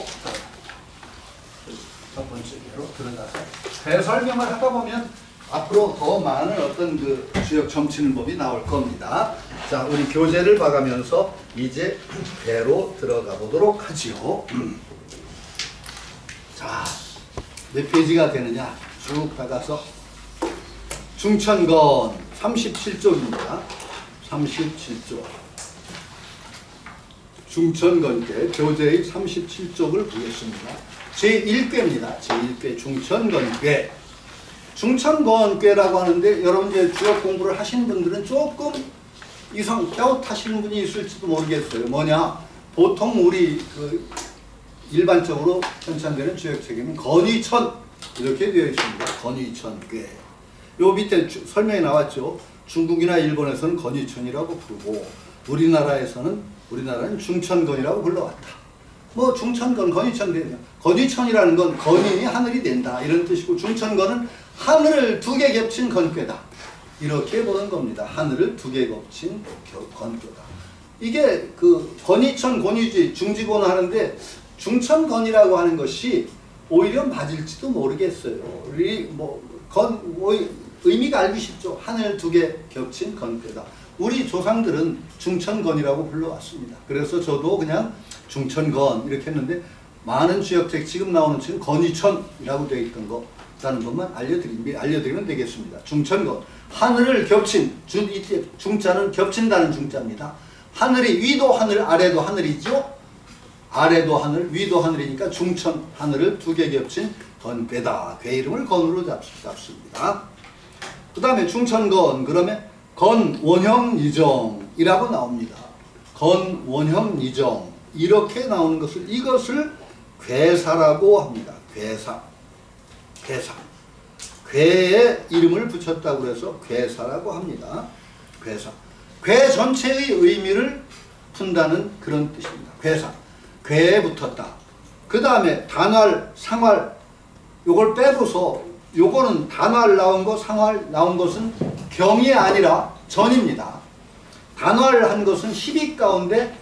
들어가서 괴 설명을 하다 보면 앞으로 더 많은 어떤 그 주역 점치는 법이 나올 겁니다. 자, 우리 교재를 봐가면서 이제 괴로 들어가 보도록 하지요. 자, 몇 페이지가 되느냐? 쭉 받아서 중천건 37쪽입니다. 37쪽. 중천건괴 교재의 37쪽을 보겠습니다. 제1궤입니다. 제1궤 중천건괴. 중천건괴라고 하는데 여러분 이제 주역 공부를 하시는 분들은 조금 이상 갸웃하시는 분이 있을지도 모르겠어요. 뭐냐? 보통 우리 그 일반적으로 편찬되는 주역 책에는 건이천 이렇게 되어 있습니다. 건이천괴. 요 밑에 설명이 나왔죠. 중국이나 일본에서는 건이천이라고 부르고 우리나라는 중천건이라고 불러왔다. 뭐 중천건, 건이천 되냐? 건이천이라는 건 건이 하늘이 된다 이런 뜻이고 중천건은 하늘을 두 개 겹친 건괴다. 이렇게 보는 겁니다. 하늘을 두 개 겹친 건괴다. 이게 그 건이천, 곤이지, 중지곤 하는데 중천건이라고 하는 것이 오히려 맞을지도 모르겠어요. 우리 의미가 알기 쉽죠. 하늘 두 개 겹친 건괴다. 우리 조상들은 중천건이라고 불러왔습니다. 그래서 저도 그냥 중천건 이렇게 했는데 많은 주역책 지금 나오는 책은 건이천이라고 되어 있던 거라는 것만 알려드리면 되겠습니다. 중천건. 하늘을 겹친, 중자는 겹친다는 중자입니다. 하늘이 위도 하늘, 아래도 하늘이죠. 아래도 하늘, 위도 하늘이니까 중천, 하늘을 두 개 겹친 건괴다. 괴 이름을 건으로 잡습니다. 그 다음에 중천건, 그러면 건원형이정이라고 나옵니다. 건원형이정 이렇게 나오는 이것을 괴사라고 합니다. 괴사. 괴의 이름을 붙였다고 해서 괴사라고 합니다. 괴사. 괴 전체의 의미를 푼다는 그런 뜻입니다. 괴사. 괴에 붙었다. 그 다음에 단활, 상활 요걸 빼고서 요거는 단활 나온 거, 상활 나온 것은 경이 아니라 전입니다. 단활한 것은 10위 가운데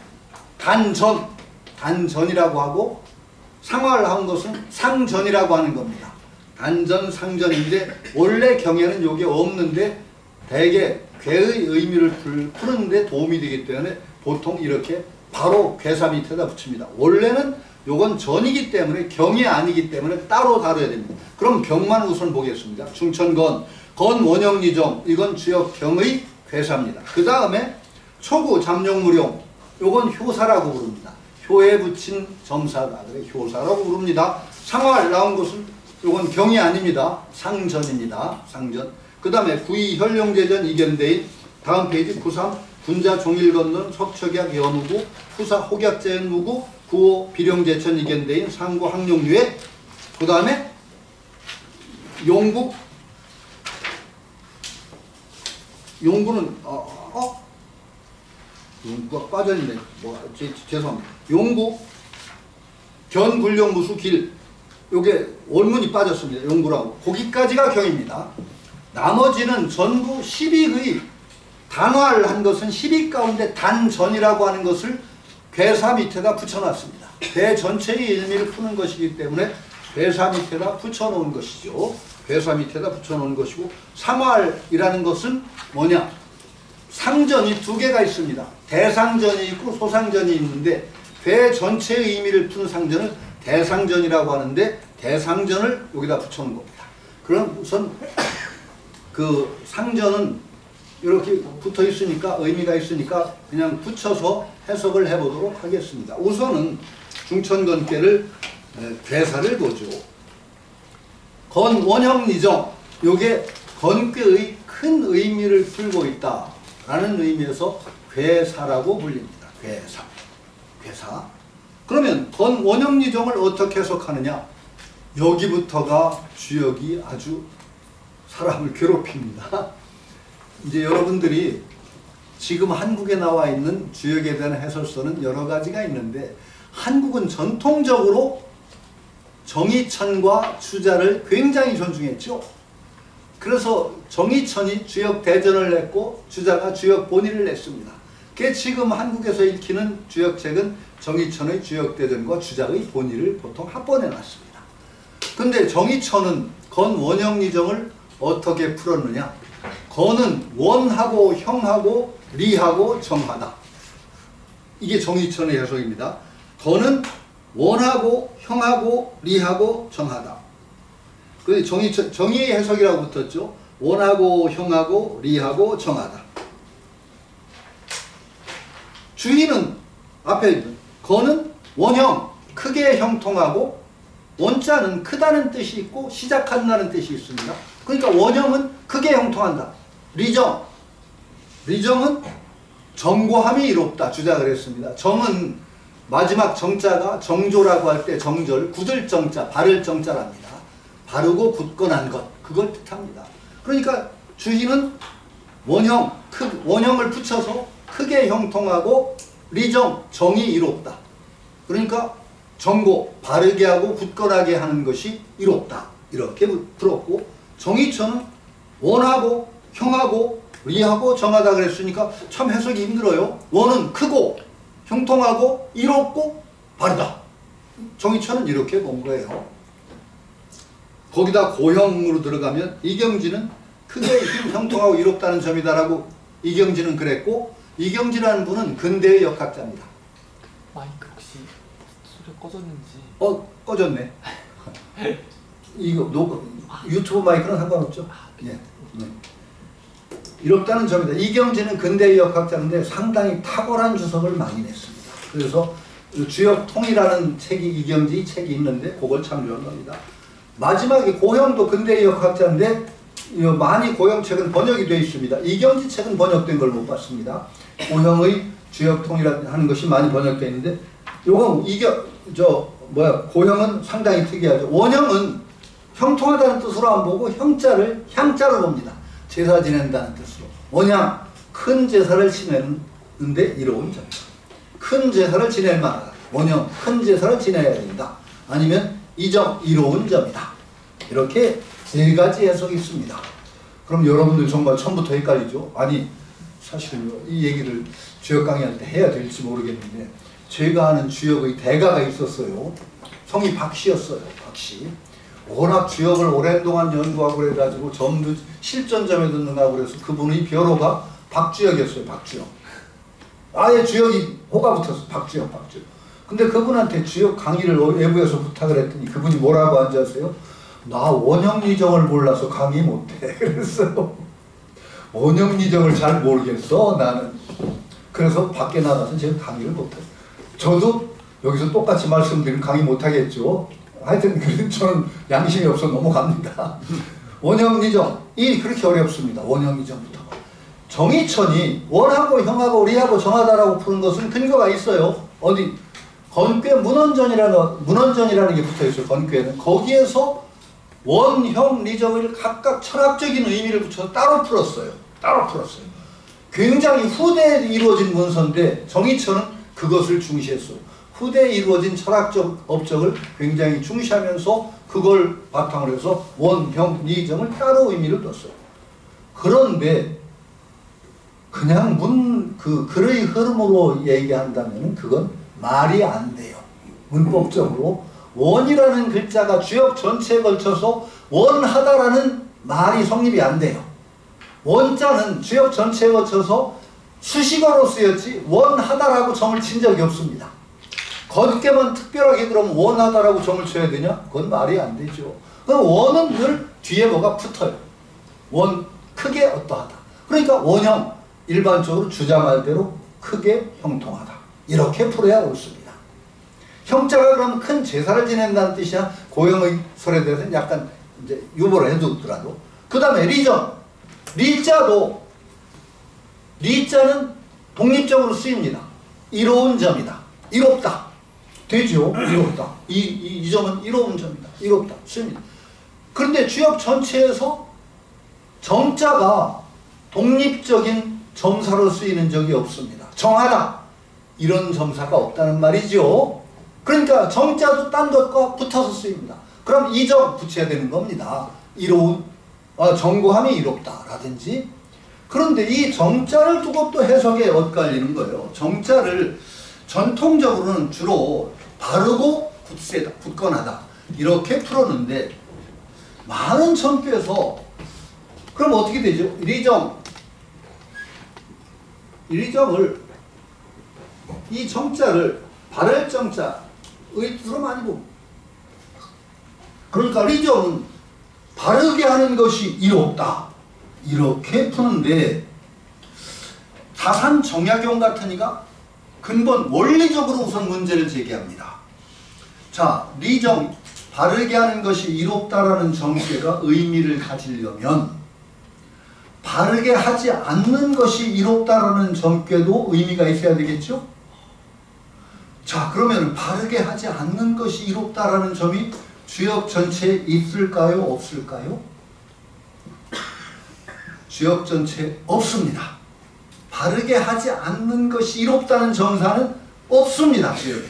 단전이라고 하고 상활한 것은 상전이라고 하는 겁니다. 단전, 상전인데 원래 경에는 요게 없는데 대개 괴의 의미를 푸는데 도움이 되기 때문에 보통 이렇게 바로 괴사 밑에다 붙입니다. 원래는 요건 전이기 때문에 경이 아니기 때문에 따로 다뤄야 됩니다. 그럼 경만 우선 보겠습니다. 중천건, 건원형이정 이건 주역 경의 괴사입니다. 그 다음에 초구, 잠룡무룡 요건 효사라고 부릅니다. 효에 붙인 점사가 그래 효사라고 부릅니다. 상활 나온 것은 요건 경이 아닙니다. 상전입니다. 상전. 그 다음에 구이, 혈룡제전, 이견대인 다음 페이지 93 군자, 종일건론, 석척약, 연우구, 후사, 혹약제연, 무구, 구호, 비룡제천, 이견대인 상구, 항룡유해 그 다음에 용구는 용구가 빠져있네. 죄송합니다. 용구, 견, 굴룡, 무수, 길 요게 원문이 빠졌습니다. 용구라고. 거기까지가 경입니다. 나머지는 전부 10위의 단활한 것은 10위 가운데 단전이라고 하는 것을 괴사 밑에다 붙여놨습니다. 괴 전체의 의미를 푸는 것이기 때문에 괴사 밑에다 붙여놓은 것이죠. 괴사 밑에다 붙여놓은 것이고 상활이라는 것은 뭐냐? 상전이 두 개가 있습니다. 대상전이 있고 소상전이 있는데 괴 전체의 의미를 푸는 상전을 대상전이라고 하는데 대상전을 여기다 붙여놓은 겁니다. 그럼 우선 그 상전은 이렇게 붙어 있으니까 의미가 있으니까 그냥 붙여서 해석을 해보도록 하겠습니다. 우선은 중천건괴를 괴사를 보죠. 건원형이정 요게 건괴의 큰 의미를 풀고 있다라는 의미에서 괴사라고 불립니다. 괴사. 그러면 건원형이정을 어떻게 해석하느냐? 여기부터가 주역이 아주 사람을 괴롭힙니다. 이제 여러분들이 지금 한국에 나와 있는 주역에 대한 해설서는 여러 가지가 있는데 한국은 전통적으로 정의천과 주자를 굉장히 존중했죠. 그래서 정의천이 주역 대전을 냈고 주자가 주역 본의를 냈습니다. 그게 지금 한국에서 읽히는 주역책은 정의천의 주역대전과 주작의 본의를 보통 합본해 놨습니다. 근데 정의천은 건원형리정을 어떻게 풀었느냐? 건은 원하고 형하고 리하고 정하다. 이게 정의천의 해석입니다. 건은 원하고 형하고 리하고 정하다. 그래서 정의의 해석이라고 붙었죠. 원하고 형하고 리하고 정하다. 주의는 앞에 있는 건은 원형, 크게 형통하고 원자는 크다는 뜻이 있고 시작한다는 뜻이 있습니다. 그러니까 원형은 크게 형통한다. 리정은 정고함이 이롭다 주작을 했습니다. 정은 마지막 정자가 정조라고 할 때 정절, 굳을 정자, 바를 정자랍니다. 바르고 굳건한 것, 그걸 뜻합니다. 그러니까 주의는 원형을 붙여서 크게 형통하고 리정, 정이 이롭다. 그러니까 정고, 바르게 하고 굳건하게 하는 것이 이롭다. 이렇게 풀었고, 정의천은 원하고 형하고 리하고 정하다 그랬으니까 참 해석이 힘들어요. 원은 크고 형통하고 이롭고 바르다. 정의천은 이렇게 본 거예요. 거기다 고형으로 들어가면 이경진은 크게 형통하고 이롭다는 점이다라고 이경진은 그랬고, 이경진이라는 분은 근대의 역학자입니다. 마이크 혹시 소리 꺼졌는지. 꺼졌네. 이거 유튜브 마이크는 상관없죠? 예. 이롭다는 점이다. 이경진은 근대의 역학자인데 상당히 탁월한 주석을 많이 냈습니다. 그래서 주역통이라는 책이 이경진 이 책이 있는데 그걸 참조한 겁니다. 마지막에 고형도 근대의 역학자인데 많이 고형책은 번역이 되어 있습니다. 이경진 책은 번역된 걸 못 봤습니다. 고형의 주역통이라는 하는 것이 많이 번역되어 있는데 요건 고형은 상당히 특이하죠. 원형은 형통하다는 뜻으로 안 보고 향자를 봅니다. 제사 지낸다는 뜻으로. 원양, 큰 제사를 지내는데 이로운 점이다. 큰 제사를 지낼 만하다. 원형, 큰 제사를 지내야 된다. 아니면 이점, 이로운 점이다. 이렇게 네 가지 해석이 있습니다. 그럼 여러분들 정말 처음부터 헷갈리죠? 아니, 사실은 이 얘기를 주역 강의할 때 해야 될지 모르겠는데 제가 아는 주역의 대가가 있었어요. 성이 박씨였어요. 박씨. 워낙 주역을 오랜 동안 연구하고 그래가지고 점도 실전점에 듣는다고 그래서 그분의 벼로가 박주역이었어요. 박주역. 아예 주역이 호가 붙었어. 박주역. 근데 그분한테 주역 강의를 외부에서 부탁을 했더니 그분이 뭐라고 하는지 아세요? 나 원형리정을 몰라서 강의 못해. 그랬어요. 원형리정을 잘 모르겠어 나는. 그래서 밖에 나가서 제가 강의를 못해요. 저도 여기서 똑같이 말씀드리면 강의 못하겠죠. 하여튼 저는 양심이 없어 넘어갑니다. 원형리정이 그렇게 어렵습니다. 원형리정부터. 정의천이 원하고 형하고 리하고 정하다라고 푸는 것은 근거가 있어요. 어디? 건괴 문헌전이라는 게 붙어있어요. 건괴는. 거기에서 원형 리정을 각각 철학적인 의미를 붙여서 따로 풀었어요. 굉장히 후대에 이루어진 문서인데 정의천은 그것을 중시했어요. 후대에 이루어진 철학적 업적을 굉장히 중시하면서 그걸 바탕으로 해서 원형 리정을 따로 의미를 뒀어요. 그런데 그냥 글의 흐름으로 얘기한다면 그건 말이 안 돼요. 문법적으로 원이라는 글자가 주역 전체에 걸쳐서 원하다라는 말이 성립이 안 돼요. 원자는 주역 전체에 걸쳐서 수식어로 쓰였지 원하다라고 점을 친 적이 없습니다. 거기에만 특별하게 그럼 원하다라고 점을 쳐야 되냐? 그건 말이 안 되죠. 그럼 원은 늘 뒤에 뭐가 붙어요. 원, 크게 어떠하다. 그러니까 원형, 일반적으로 주자 말대로 크게 형통하다. 이렇게 풀어야 옳습니다. 형자가 그럼 큰 제사를 지낸다는 뜻이야. 고형의 설에 대해서는 약간 이제 유보를 해두더라도. 그 다음에 리정. 리자는 독립적으로 쓰입니다. 이로운 점이다. 이롭다. 되죠? 이롭다. 이 점은 이로운 점이다. 이롭다. 쓰입니다. 그런데 주역 전체에서 정자가 독립적인 점사로 쓰이는 적이 없습니다. 정하다. 이런 점사가 없다는 말이죠. 그러니까 정자도 딴 것과 붙어서 쓰입니다. 그럼 이 점 붙여야 되는 겁니다. 이로운, 정고함이 이롭다 라든지 그런데 이 정자를 두고 또 해석에 엇갈리는 거예요. 정자를 전통적으로는 주로 바르고 굳세다, 굳건하다 이렇게 풀었는데 많은 전교에서 그럼 어떻게 되죠? 리정을 이 정자를 바를 정자의 뜻으로 많이 봅니다. 그러니까 리정은 바르게 하는 것이 이롭다 이렇게 푸는데 다산 정약용 같은 이가 근본 원리적으로 우선 문제를 제기합니다. 자, 리정 바르게 하는 것이 이롭다라는 정죄가 의미를 가지려면 바르게 하지 않는 것이 이롭다라는 정죄도 의미가 있어야 되겠죠? 자, 그러면 바르게 하지 않는 것이 이롭다라는 점이 주역 전체에 있을까요? 없을까요? 주역 전체에 없습니다. 바르게 하지 않는 것이 이롭다는 정사는 없습니다. 주역에.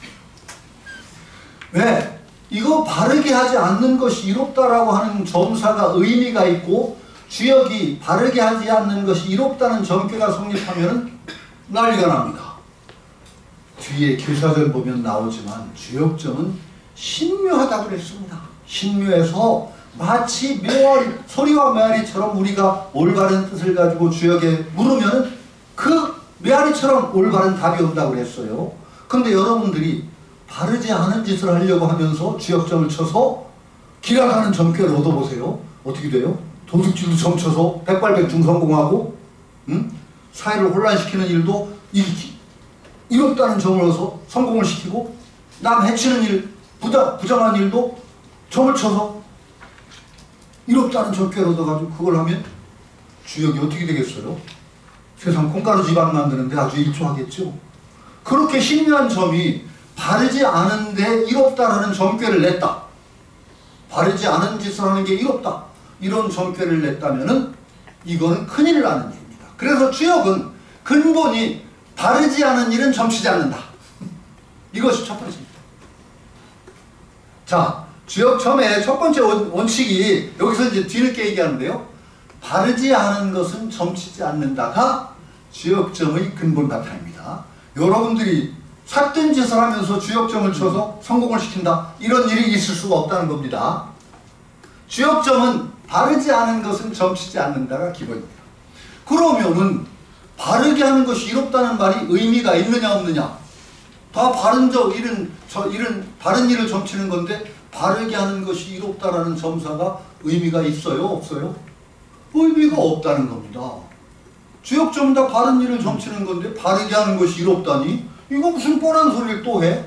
왜? 이거 바르게 하지 않는 것이 이롭다라고 하는 정사가 의미가 있고 주역이 바르게 하지 않는 것이 이롭다는 정죄가 성립하면 난리가 납니다. 뒤에 교사들 보면 나오지만 주역점은 신묘하다고 그랬습니다. 신묘해서 마치 메아리, 소리와 메아리처럼 우리가 올바른 뜻을 가지고 주역에 물으면 그 메아리처럼 올바른 답이 온다고 그랬어요. 근데 여러분들이 바르지 않은 짓을 하려고 하면서 주역점을 쳐서 기락하는 점괘를 얻어보세요. 어떻게 돼요? 도둑질도 점쳐서 백발백중 성공하고 사회를 혼란시키는 일도 이롭다는 점을 얻어서 성공을 시키고 남 해치는 일, 부정한 일도 점을 쳐서 이롭다는 점괘를 얻어가지고 그걸 하면 주역이 어떻게 되겠어요? 세상 콩가루 집안 만드는데 아주 일조하겠죠. 그렇게 신묘한 점이 바르지 않은데 이롭다라는 점괘를 냈다. 바르지 않은 짓을 하는 게 이롭다. 이런 점괘를 냈다면은 이거는 큰일 나는 일입니다. 그래서 주역은 근본이 바르지 않은 일은 점치지 않는다. 이것이 첫 번째입니다. 자, 주역점의 첫 번째 원칙이 여기서 이제 뒤늦게 얘기하는데요. 바르지 않은 것은 점치지 않는다가 주역점의 근본 바탕입니다. 여러분들이 삿된 짓을 하면서 주역점을 쳐서 성공을 시킨다. 이런 일이 있을 수가 없다는 겁니다. 주역점은 바르지 않은 것은 점치지 않는다가 기본입니다. 그러면은 바르게 하는 것이 이롭다는 말이 의미가 있느냐 없느냐? 다 바른 바른 일을 점치는 건데 바르게 하는 것이 이롭다라는 점사가 의미가 있어요? 없어요? 의미가 없다는 겁니다. 주역점은 다 바른 일을 점치는 건데 바르게 하는 것이 이롭다니? 이거 무슨 뻔한 소리를 또 해?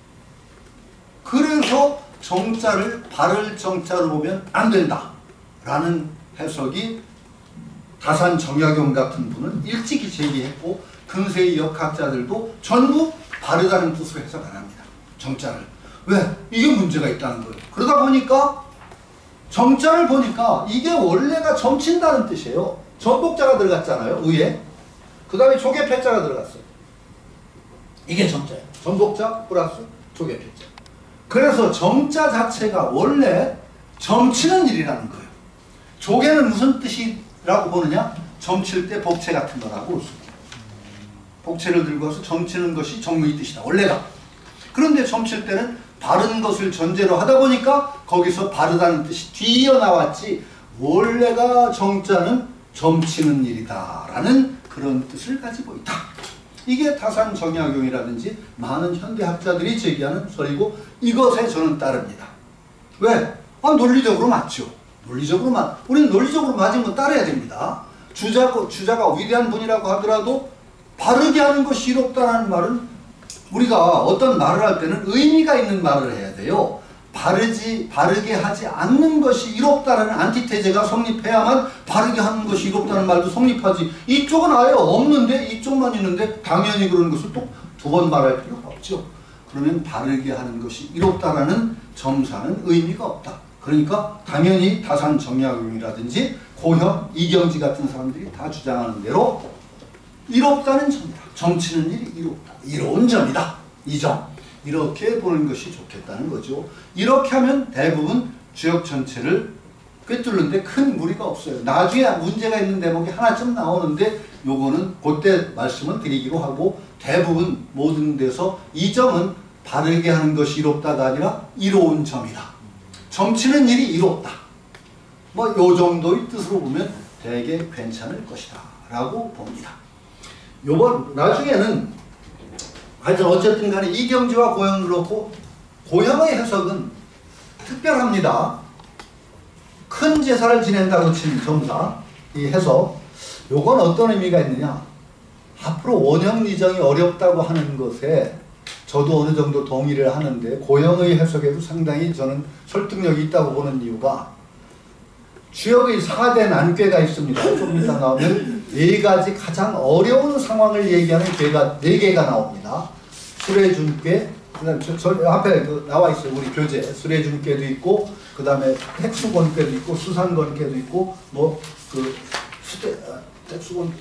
그래서 정자를 바를 정자로 보면 안 된다 라는 해석이 다산 정약용 같은 분은 일찍이 제기했고 근세의 역학자들도 전부 바르다는 뜻으로 해석 안 합니다. 정자를. 왜? 이게 문제가 있다는 거예요. 그러다 보니까 정자를 보니까 이게 원래가 점친다는 뜻이에요. 전복자가 들어갔잖아요. 의에. 그 다음에 조개패자가 들어갔어요. 이게 정자예요. 전복자 플러스 조개패자. 그래서 정자 자체가 원래 점치는 일이라는 거예요. 조개는 무슨 뜻이라고 보느냐? 점칠 때 복채 같은 거라고 볼 수 있어요. 복채를 들고 와서 점치는 것이 정의 뜻이다. 원래가. 그런데 점칠 때는 바른 것을 전제로 하다 보니까 거기서 바르다는 뜻이 뒤이어 나왔지 원래가 정자는 점치는 일이다 라는 그런 뜻을 가지고 있다. 이게 다산 정약용이라든지 많은 현대학자들이 제기하는 소리고 이것에 저는 따릅니다. 왜? 논리적으로 맞죠. 우리는 논리적으로 맞은 거 따라야 됩니다. 주자가 위대한 분이라고 하더라도 바르게 하는 것이 이롭다는 말은 우리가 어떤 말을 할 때는 의미가 있는 말을 해야 돼요. 바르게 하지 않는 것이 이롭다라는 안티테제가 성립해야만 바르게 하는 것이 이롭다는 말도 성립하지. 이쪽은 아예 없는데 이쪽만 있는데 당연히 그런 것을 또 두 번 말할 필요가 없죠. 그러면 바르게 하는 것이 이롭다라는 점사는 의미가 없다. 그러니까 당연히 다산 정약용이라든지 고현, 이경지 같은 사람들이 다 주장하는 대로 이롭다는 점이다. 점치는 일이 이롭다. 이로운 점이다. 이 점. 이렇게 보는 것이 좋겠다는 거죠. 이렇게 하면 대부분 주역 전체를 꿰뚫는데 큰 무리가 없어요. 나중에 문제가 있는 대목이 하나쯤 나오는데 요거는 그때 말씀을 드리기로 하고 대부분 모든 데서 이 점은 바르게 하는 것이 이롭다가 아니라 이로운 점이다. 점치는 일이 이롭다. 뭐 요 정도의 뜻으로 보면 되게 괜찮을 것이다 라고 봅니다. 요번 나중에는 하여튼 어쨌든 간에 이경지와 고형을 놓고 고형의 해석은 특별합니다. 큰 제사를 지낸다고 친 점사 이 해석 요건 어떤 의미가 있느냐, 앞으로 원형리정이 어렵다고 하는 것에 저도 어느 정도 동의를 하는데 고형의 해석에도 상당히 저는 설득력이 있다고 보는 이유가 주역의 4대 난꾀가 있습니다. 좀 이따 나오면 4가지 가장 어려운 상황을 얘기하는 꾀가 4개가 나옵니다. 수레준꾀, 그 다음에 저 앞에 나와 있어요. 우리 교재 수레준꾀도 있고 그 다음에 택수권꾀도 있고 수산권꾀도 있고 뭐 그 택수권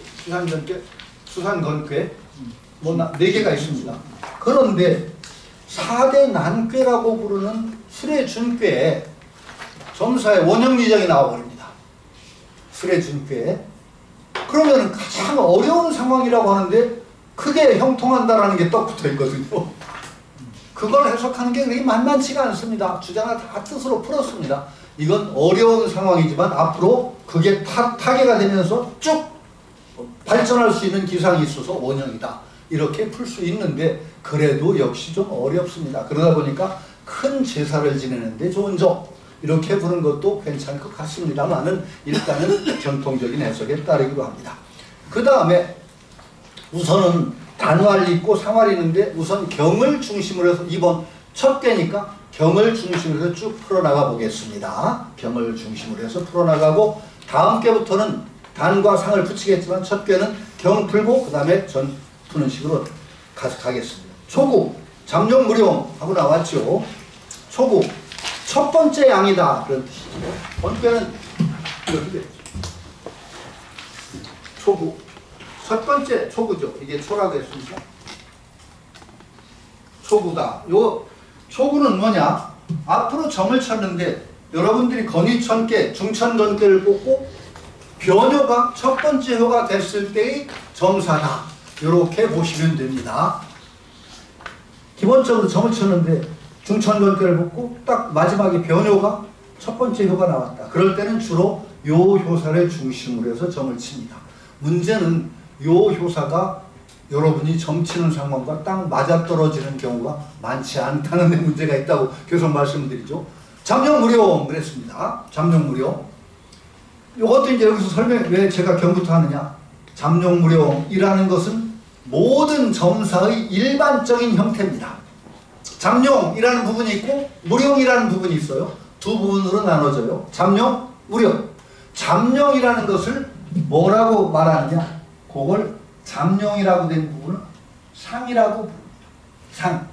수산권꾀 뭐 4개가 있습니다. 그런데 4대 난꾀라고 부르는 수레준꾀에 점사의 원형리정이 나와버립니다. 수레준꾀. 그러면 가장 어려운 상황이라고 하는데 크게 형통한다라는 게 떡 붙어 있거든요. 그걸 해석하는 게 그렇게 만만치가 않습니다. 주장을 다 뜻으로 풀었습니다. 이건 어려운 상황이지만 앞으로 그게 타개가 되면서 쭉 발전할 수 있는 기상이 있어서 원형이다. 이렇게 풀 수 있는데 그래도 역시 좀 어렵습니다. 그러다 보니까 큰 제사를 지내는데 좋은 점 이렇게 부른 것도 괜찮을 것 같습니다만은 일단은 전통적인 해석에 따르기로 합니다. 그 다음에 우선은 단활이 있고 상활이 있는데 우선 경을 중심으로 해서 이번 첫 개니까 경을 중심으로 해서 쭉 풀어나가 보겠습니다. 경을 중심으로 해서 풀어나가고 다음 개부터는 단과 상을 붙이겠지만 첫 개는 경 풀고 그 다음에 전 푸는 식으로 가겠습니다. 초국, 잠룡무룡 하고 나왔죠. 초국, 첫 번째 양이다 그런 뜻이죠. 번개는 이렇게 초국, 첫 번째 초구죠. 이게 초라고 했습니까? 초구다. 요 초구는 뭐냐? 앞으로 점을 쳤는데 여러분들이 건위천개, 중천건개를 뽑고 변효가 첫 번째 효가 됐을 때의 점사다. 이렇게 보시면 됩니다. 기본적으로 점을 쳤는데 중천건개를 뽑고 딱 마지막에 변효가 첫 번째 효가 나왔다. 그럴 때는 주로 요 효사를 중심으로 해서 점을 칩니다. 문제는 요 효사가 여러분이 점치는 상황과 딱 맞아떨어지는 경우가 많지 않다는 데 문제가 있다고 계속 말씀드리죠. 잠룡무룡 그랬습니다. 잠룡무룡. 이것도 이제 여기서 설명, 왜 제가 경부터 하느냐. 잠룡무룡이라는 것은 모든 점사의 일반적인 형태입니다. 잠룡이라는 부분이 있고 무룡이라는 부분이 있어요. 두 부분으로 나눠져요. 잠룡, 무룡. 잠룡이라는 것을 뭐라고 말하느냐. 그걸 잠룡이라고 된 부분을 상이라고 부릅니다. 상.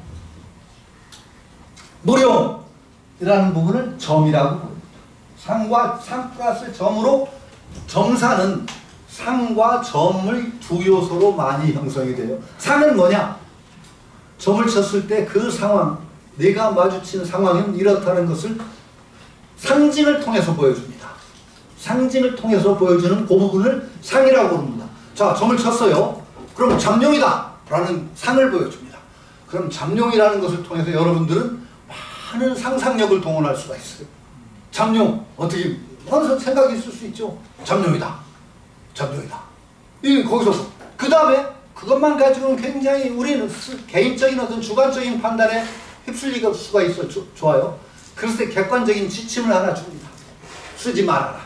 무룡이라는 부분을 점이라고 부릅니다. 상 플러스 점으로 점사는 상과 점의 두 요소로 많이 형성이 돼요. 상은 뭐냐? 점을 쳤을 때 그 상황, 내가 마주친 상황은 이렇다는 것을 상징을 통해서 보여줍니다. 상징을 통해서 보여주는 그 부분을 상이라고 부릅니다. 자, 점을 쳤어요. 그럼 잠룡이다 라는 상을 보여줍니다. 그럼 잠룡이라는 것을 통해서 여러분들은 많은 상상력을 동원할 수가 있어요. 잠룡, 어떻게 항상 생각이 있을 수 있죠. 잠룡이다. 잠룡이다. 거기서 그 다음에 그것만 가지고는 굉장히 우리는 개인적인 어떤 주관적인 판단에 휩쓸릴 수가 있어. 좋아요. 그래서 객관적인 지침을 하나 줍니다. 쓰지 말아라.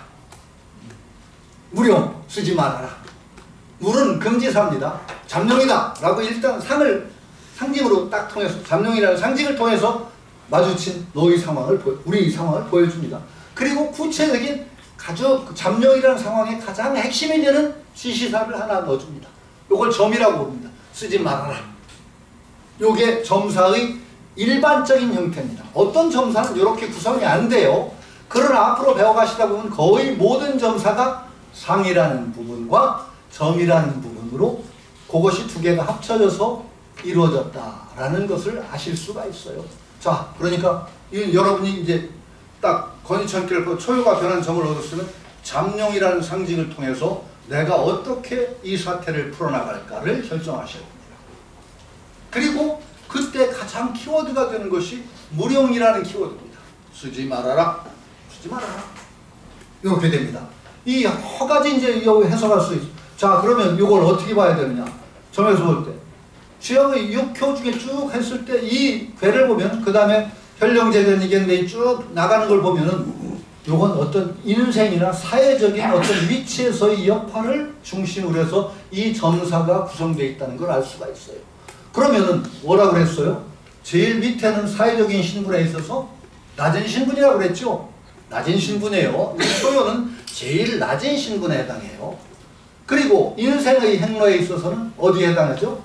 무룡, 쓰지 말아라. 물은 금지사입니다. 잠룡이다 라고 일단 상을 상징으로 딱 통해서 잠룡이라는 상징을 통해서 마주친 너의 상황을 우리 상황을 보여줍니다. 그리고 구체적인 잠룡이라는 상황의 가장 핵심이 되는 지시사를 하나 넣어줍니다. 이걸 점이라고 부릅니다. 쓰지 말아라. 이게 점사의 일반적인 형태입니다. 어떤 점사는 이렇게 구성이 안 돼요. 그러나 앞으로 배워가시다 보면 거의 모든 점사가 상이라는 부분과 점이라는 부분으로 그것이 두 개가 합쳐져서 이루어졌다라는 것을 아실 수가 있어요. 자, 그러니까 여러분이 이제 딱 건희천길 초유가 변한 점을 얻었으면 잠룡이라는 상징을 통해서 내가 어떻게 이 사태를 풀어나갈까를 결정하셔야 됩니다. 그리고 그때 가장 키워드가 되는 것이 무령이라는 키워드입니다. 쓰지 말아라, 쓰지 말아라. 이렇게 됩니다. 이 허가지 이제 해석할 수 있어. 자, 그러면 이걸 어떻게 봐야 되느냐? 점에서 볼 때. 주역의 6효 중에 쭉 했을 때 이 괴를 보면, 그 다음에 현령재전 이견대이 쭉 나가는 걸 보면은, 요건 어떤 인생이나 사회적인 어떤 위치에서의 역할을 중심으로 해서 이 점사가 구성되어 있다는 걸 알 수가 있어요. 그러면은 뭐라고 그랬어요? 제일 밑에는 사회적인 신분에 있어서 낮은 신분이라고 그랬죠? 낮은 신분이에요. 이 초요는 제일 낮은 신분에 해당해요. 그리고 인생의 행로에 있어서는 어디에 해당하죠?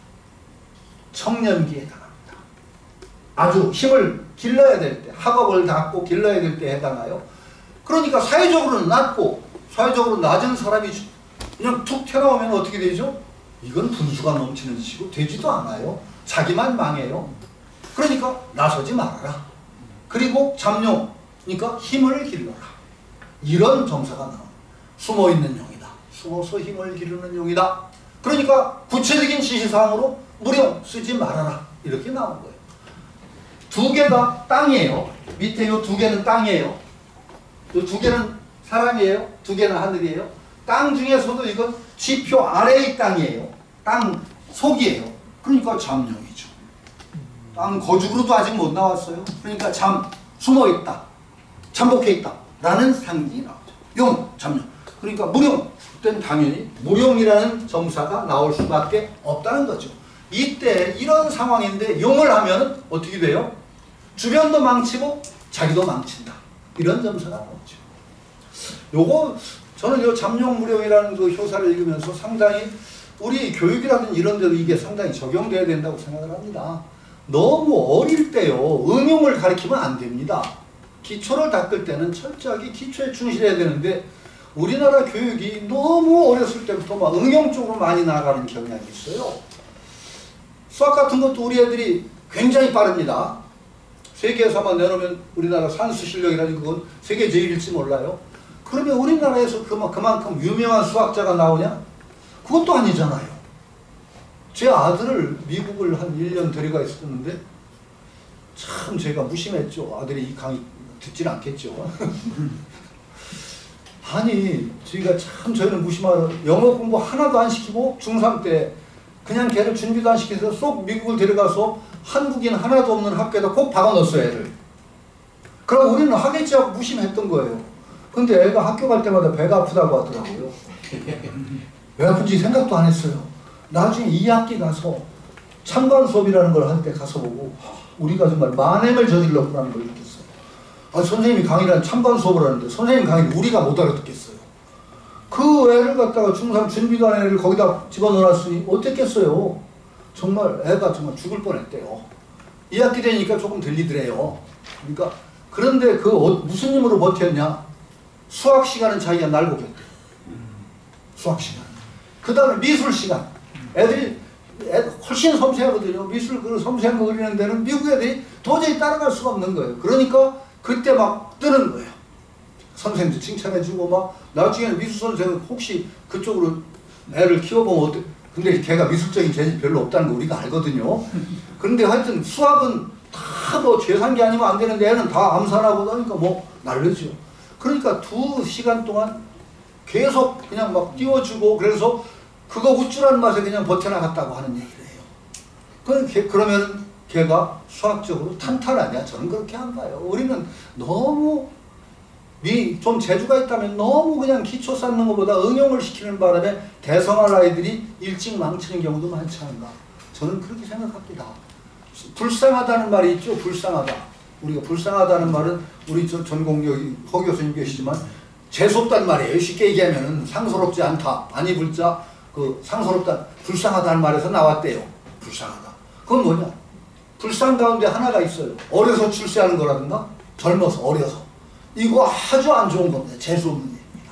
청년기에 해당합니다. 아주 힘을 길러야 될 때, 학업을 닦고 길러야 될 때 해당하여. 그러니까 사회적으로는 낮고, 사회적으로 낮은 사람이 그냥 툭 튀어나오면 어떻게 되죠? 이건 분수가 넘치는 짓이고 되지도 않아요. 자기만 망해요. 그러니까 나서지 말아라. 그리고 잠룡, 그러니까 힘을 길러라. 이런 점사가 나옵니다. 숨어있는 용이다. 숨어서 힘을 기르는 용이다. 그러니까 구체적인 지시사항으로 무령 쓰지 말아라. 이렇게 나온 거예요. 두 개가 땅이에요. 밑에 요 두 개는 땅이에요. 요 두 개는 사람이에요. 두 개는 하늘이에요. 땅 중에서도 이건 지표 아래의 땅이에요. 땅 속이에요. 그러니까 잠룡이죠. 땅 거죽으로도 아직 못 나왔어요. 그러니까 숨어있다. 잠복해있다. 라는 상징이 나오죠. 용, 잠룡. 그러니까 무령. 그때는 당연히 무령이라는 점사가 나올 수밖에 없다는 거죠. 이때 이런 상황인데 용을 하면 어떻게 돼요? 주변도 망치고 자기도 망친다. 이런 점사가 나오죠. 요거 저는 요 잠룡무령이라는 그 효사를 읽으면서 상당히 우리 교육이라든지 이런 데도 이게 상당히 적용돼야 된다고 생각을 합니다. 너무 어릴 때요 응용을 가르치면 안 됩니다. 기초를 닦을 때는 철저하게 기초에 충실해야 되는데 우리나라 교육이 너무 어렸을 때부터 막 응용 쪽으로 많이 나가는 경향이 있어요. 수학 같은 것도 우리 애들이 굉장히 빠릅니다. 세계에서만 내놓으면 우리나라 산수 실력이라는 그건 세계 제일일지 몰라요. 그러면 우리나라에서 그만큼 유명한 수학자가 나오냐? 그것도 아니잖아요. 제 아들을 미국을 한 1년 데려가 있었는데 참 제가 무심했죠. 아들이 이 강의 듣지는 않겠죠. 아니 저희는 무심하러 영어 공부 하나도 안 시키고 중3 때 그냥 걔를 준비도 안 시켜서 쏙 미국을 데려가서 한국인 하나도 없는 학교에다 꼭 박아넣었어요, 애를. 그럼 우리는 하겠지 하고 무심했던 거예요. 근데 애가 학교 갈 때마다 배가 아프다고 하더라고요. 왜 아픈지 생각도 안 했어요. 나중에 2학기 가서 참관 수업이라는 걸 할 때 가서 보고 우리가 정말 만행을 저질렀구나는 걸 느꼈어요. 아, 선생님이 강의를 참관 수업을 하는데 선생님 강의를 우리가 못 알아듣겠어요. 그 애를 갖다가 중3 준비도 안 애를 거기다 집어넣어놨으니 어땠겠어요. 정말 애가 정말 죽을 뻔했대요. 2학기 되니까 조금 들리더래요. 그러니까 그런데 무슨 힘으로 버텼냐? 수학 시간은 자기가 날고겠대. 수학 시간. 그 다음에 미술 시간. 애들 훨씬 섬세하거든요. 미술 그 섬세한 거 그리는 데는 미국 애들이 도저히 따라갈 수가 없는 거예요. 그러니까 그때 막 뜨는 거예요. 선생님도 칭찬해주고 막 나중에는 미술 선생은 혹시 그쪽으로 애를 키워보면 어때? 근데 걔가 미술적인 재질이 별로 없다는 거 우리가 알거든요. 그런데 하여튼 수학은 다 뭐 재산기 아니면 안 되는데 애는 다 암산하고 하니까 뭐 날르죠. 그러니까 2시간 동안 계속 그냥 막 띄워주고 그래서 그거 우쭐한 맛에 그냥 버텨나갔다고 하는 얘기를 해요. 그러면 걔가 수학적으로 탄탄하냐? 저는 그렇게 안 봐요. 우리는 너무 좀 재주가 있다면 너무 그냥 기초 쌓는 것보다 응용을 시키는 바람에 대성할 아이들이 일찍 망치는 경우도 많지 않나. 저는 그렇게 생각합니다. 불쌍하다는 말이 있죠. 불쌍하다. 우리가 불쌍하다는 말은 우리 전공 여기 허 교수님 계시지만 재수없다는 말이에요. 쉽게 얘기하면 상서롭지 않다. 아니 불자 상서롭다. 불쌍하다는 말에서 나왔대요. 불쌍하다. 그건 뭐냐? 불쌍 가운데 하나가 있어요. 어려서 출세하는 거라든가 젊어서 어려서. 이거 아주 안 좋은 겁니다. 재수없는 얘기입니다.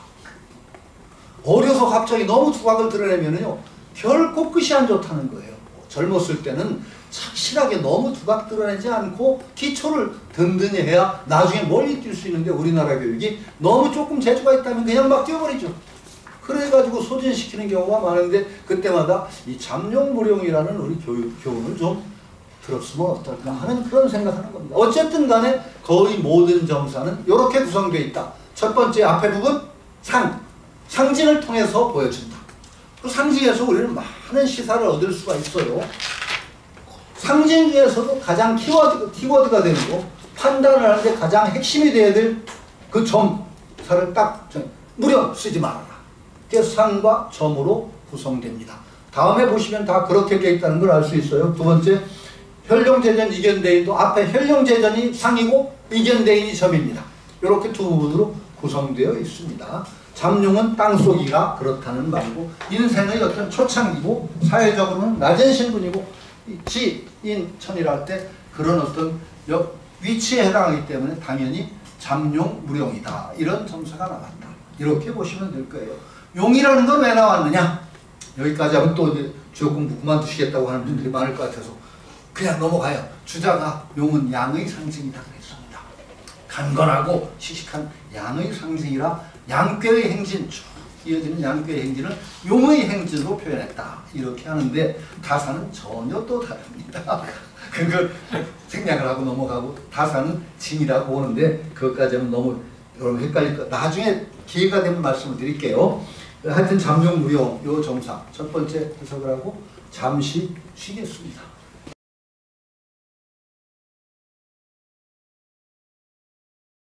어려서 갑자기 너무 두각을 드러내면요 결코 끝이 안 좋다는 거예요. 젊었을 때는 착실하게 너무 두각 드러내지 않고 기초를 든든히 해야 나중에 멀리 뛸 수 있는데 우리나라 교육이 너무 조금 재주가 있다면 그냥 막 뛰어버리죠. 그래가지고 소진시키는 경우가 많은데 그때마다 이 잠룡무룡이라는 우리 교훈을 좀 들었으면 어떨까 하는 그런 생각하는 겁니다. 어쨌든 간에 거의 모든 점사는 이렇게 구성되어 있다. 첫 번째 앞에 부분 상징을 통해서 보여준다. 그 상징에서 우리는 많은 시사를 얻을 수가 있어요. 상징 중에서도 가장 키워드가 되는 거, 판단을 하는데 가장 핵심이 돼야 될 그 점사를 딱 무령 쓰지 말아라. 그게 상과 점으로 구성됩니다. 다음에 보시면 다 그렇게 되어 있다는 걸 알 수 있어요. 두 번째, 혈룡제전, 이견대인도 앞에 혈룡제전이 상이고 이견대인이 점입니다. 이렇게 두 부분으로 구성되어 있습니다. 잠룡은 땅속이가 그렇다는 말이고 인생의 어떤 초창기고 사회적으로는 낮은 신분이고 지인천이라 할 때 그런 어떤 위치에 해당하기 때문에 당연히 잠룡무룡이다. 이런 점수가 나왔다. 이렇게 보시면 될 거예요. 용이라는 건 왜 나왔느냐? 여기까지 하면 또 주요 공부 그만두시겠다고 하는 분들이 많을 것 같아서 그냥 넘어가요. 주자가 용은 양의 상징이다 그랬습니다. 강건하고 씩씩한 양의 상징이라 양괴의 행진, 쭉 이어지는 양괴의 행진을 용의 행진으로 표현했다. 이렇게 하는데 다사는 전혀 또 다릅니다. 그걸 생략을 하고 넘어가고 다사는 진이라고 보는데 그것까지 하면 너무 여러분 헷갈릴 거. 나중에 기회가 되면 말씀을 드릴게요. 하여튼 잠룡무룡 요 점사 첫 번째 해석을 하고 잠시 쉬겠습니다.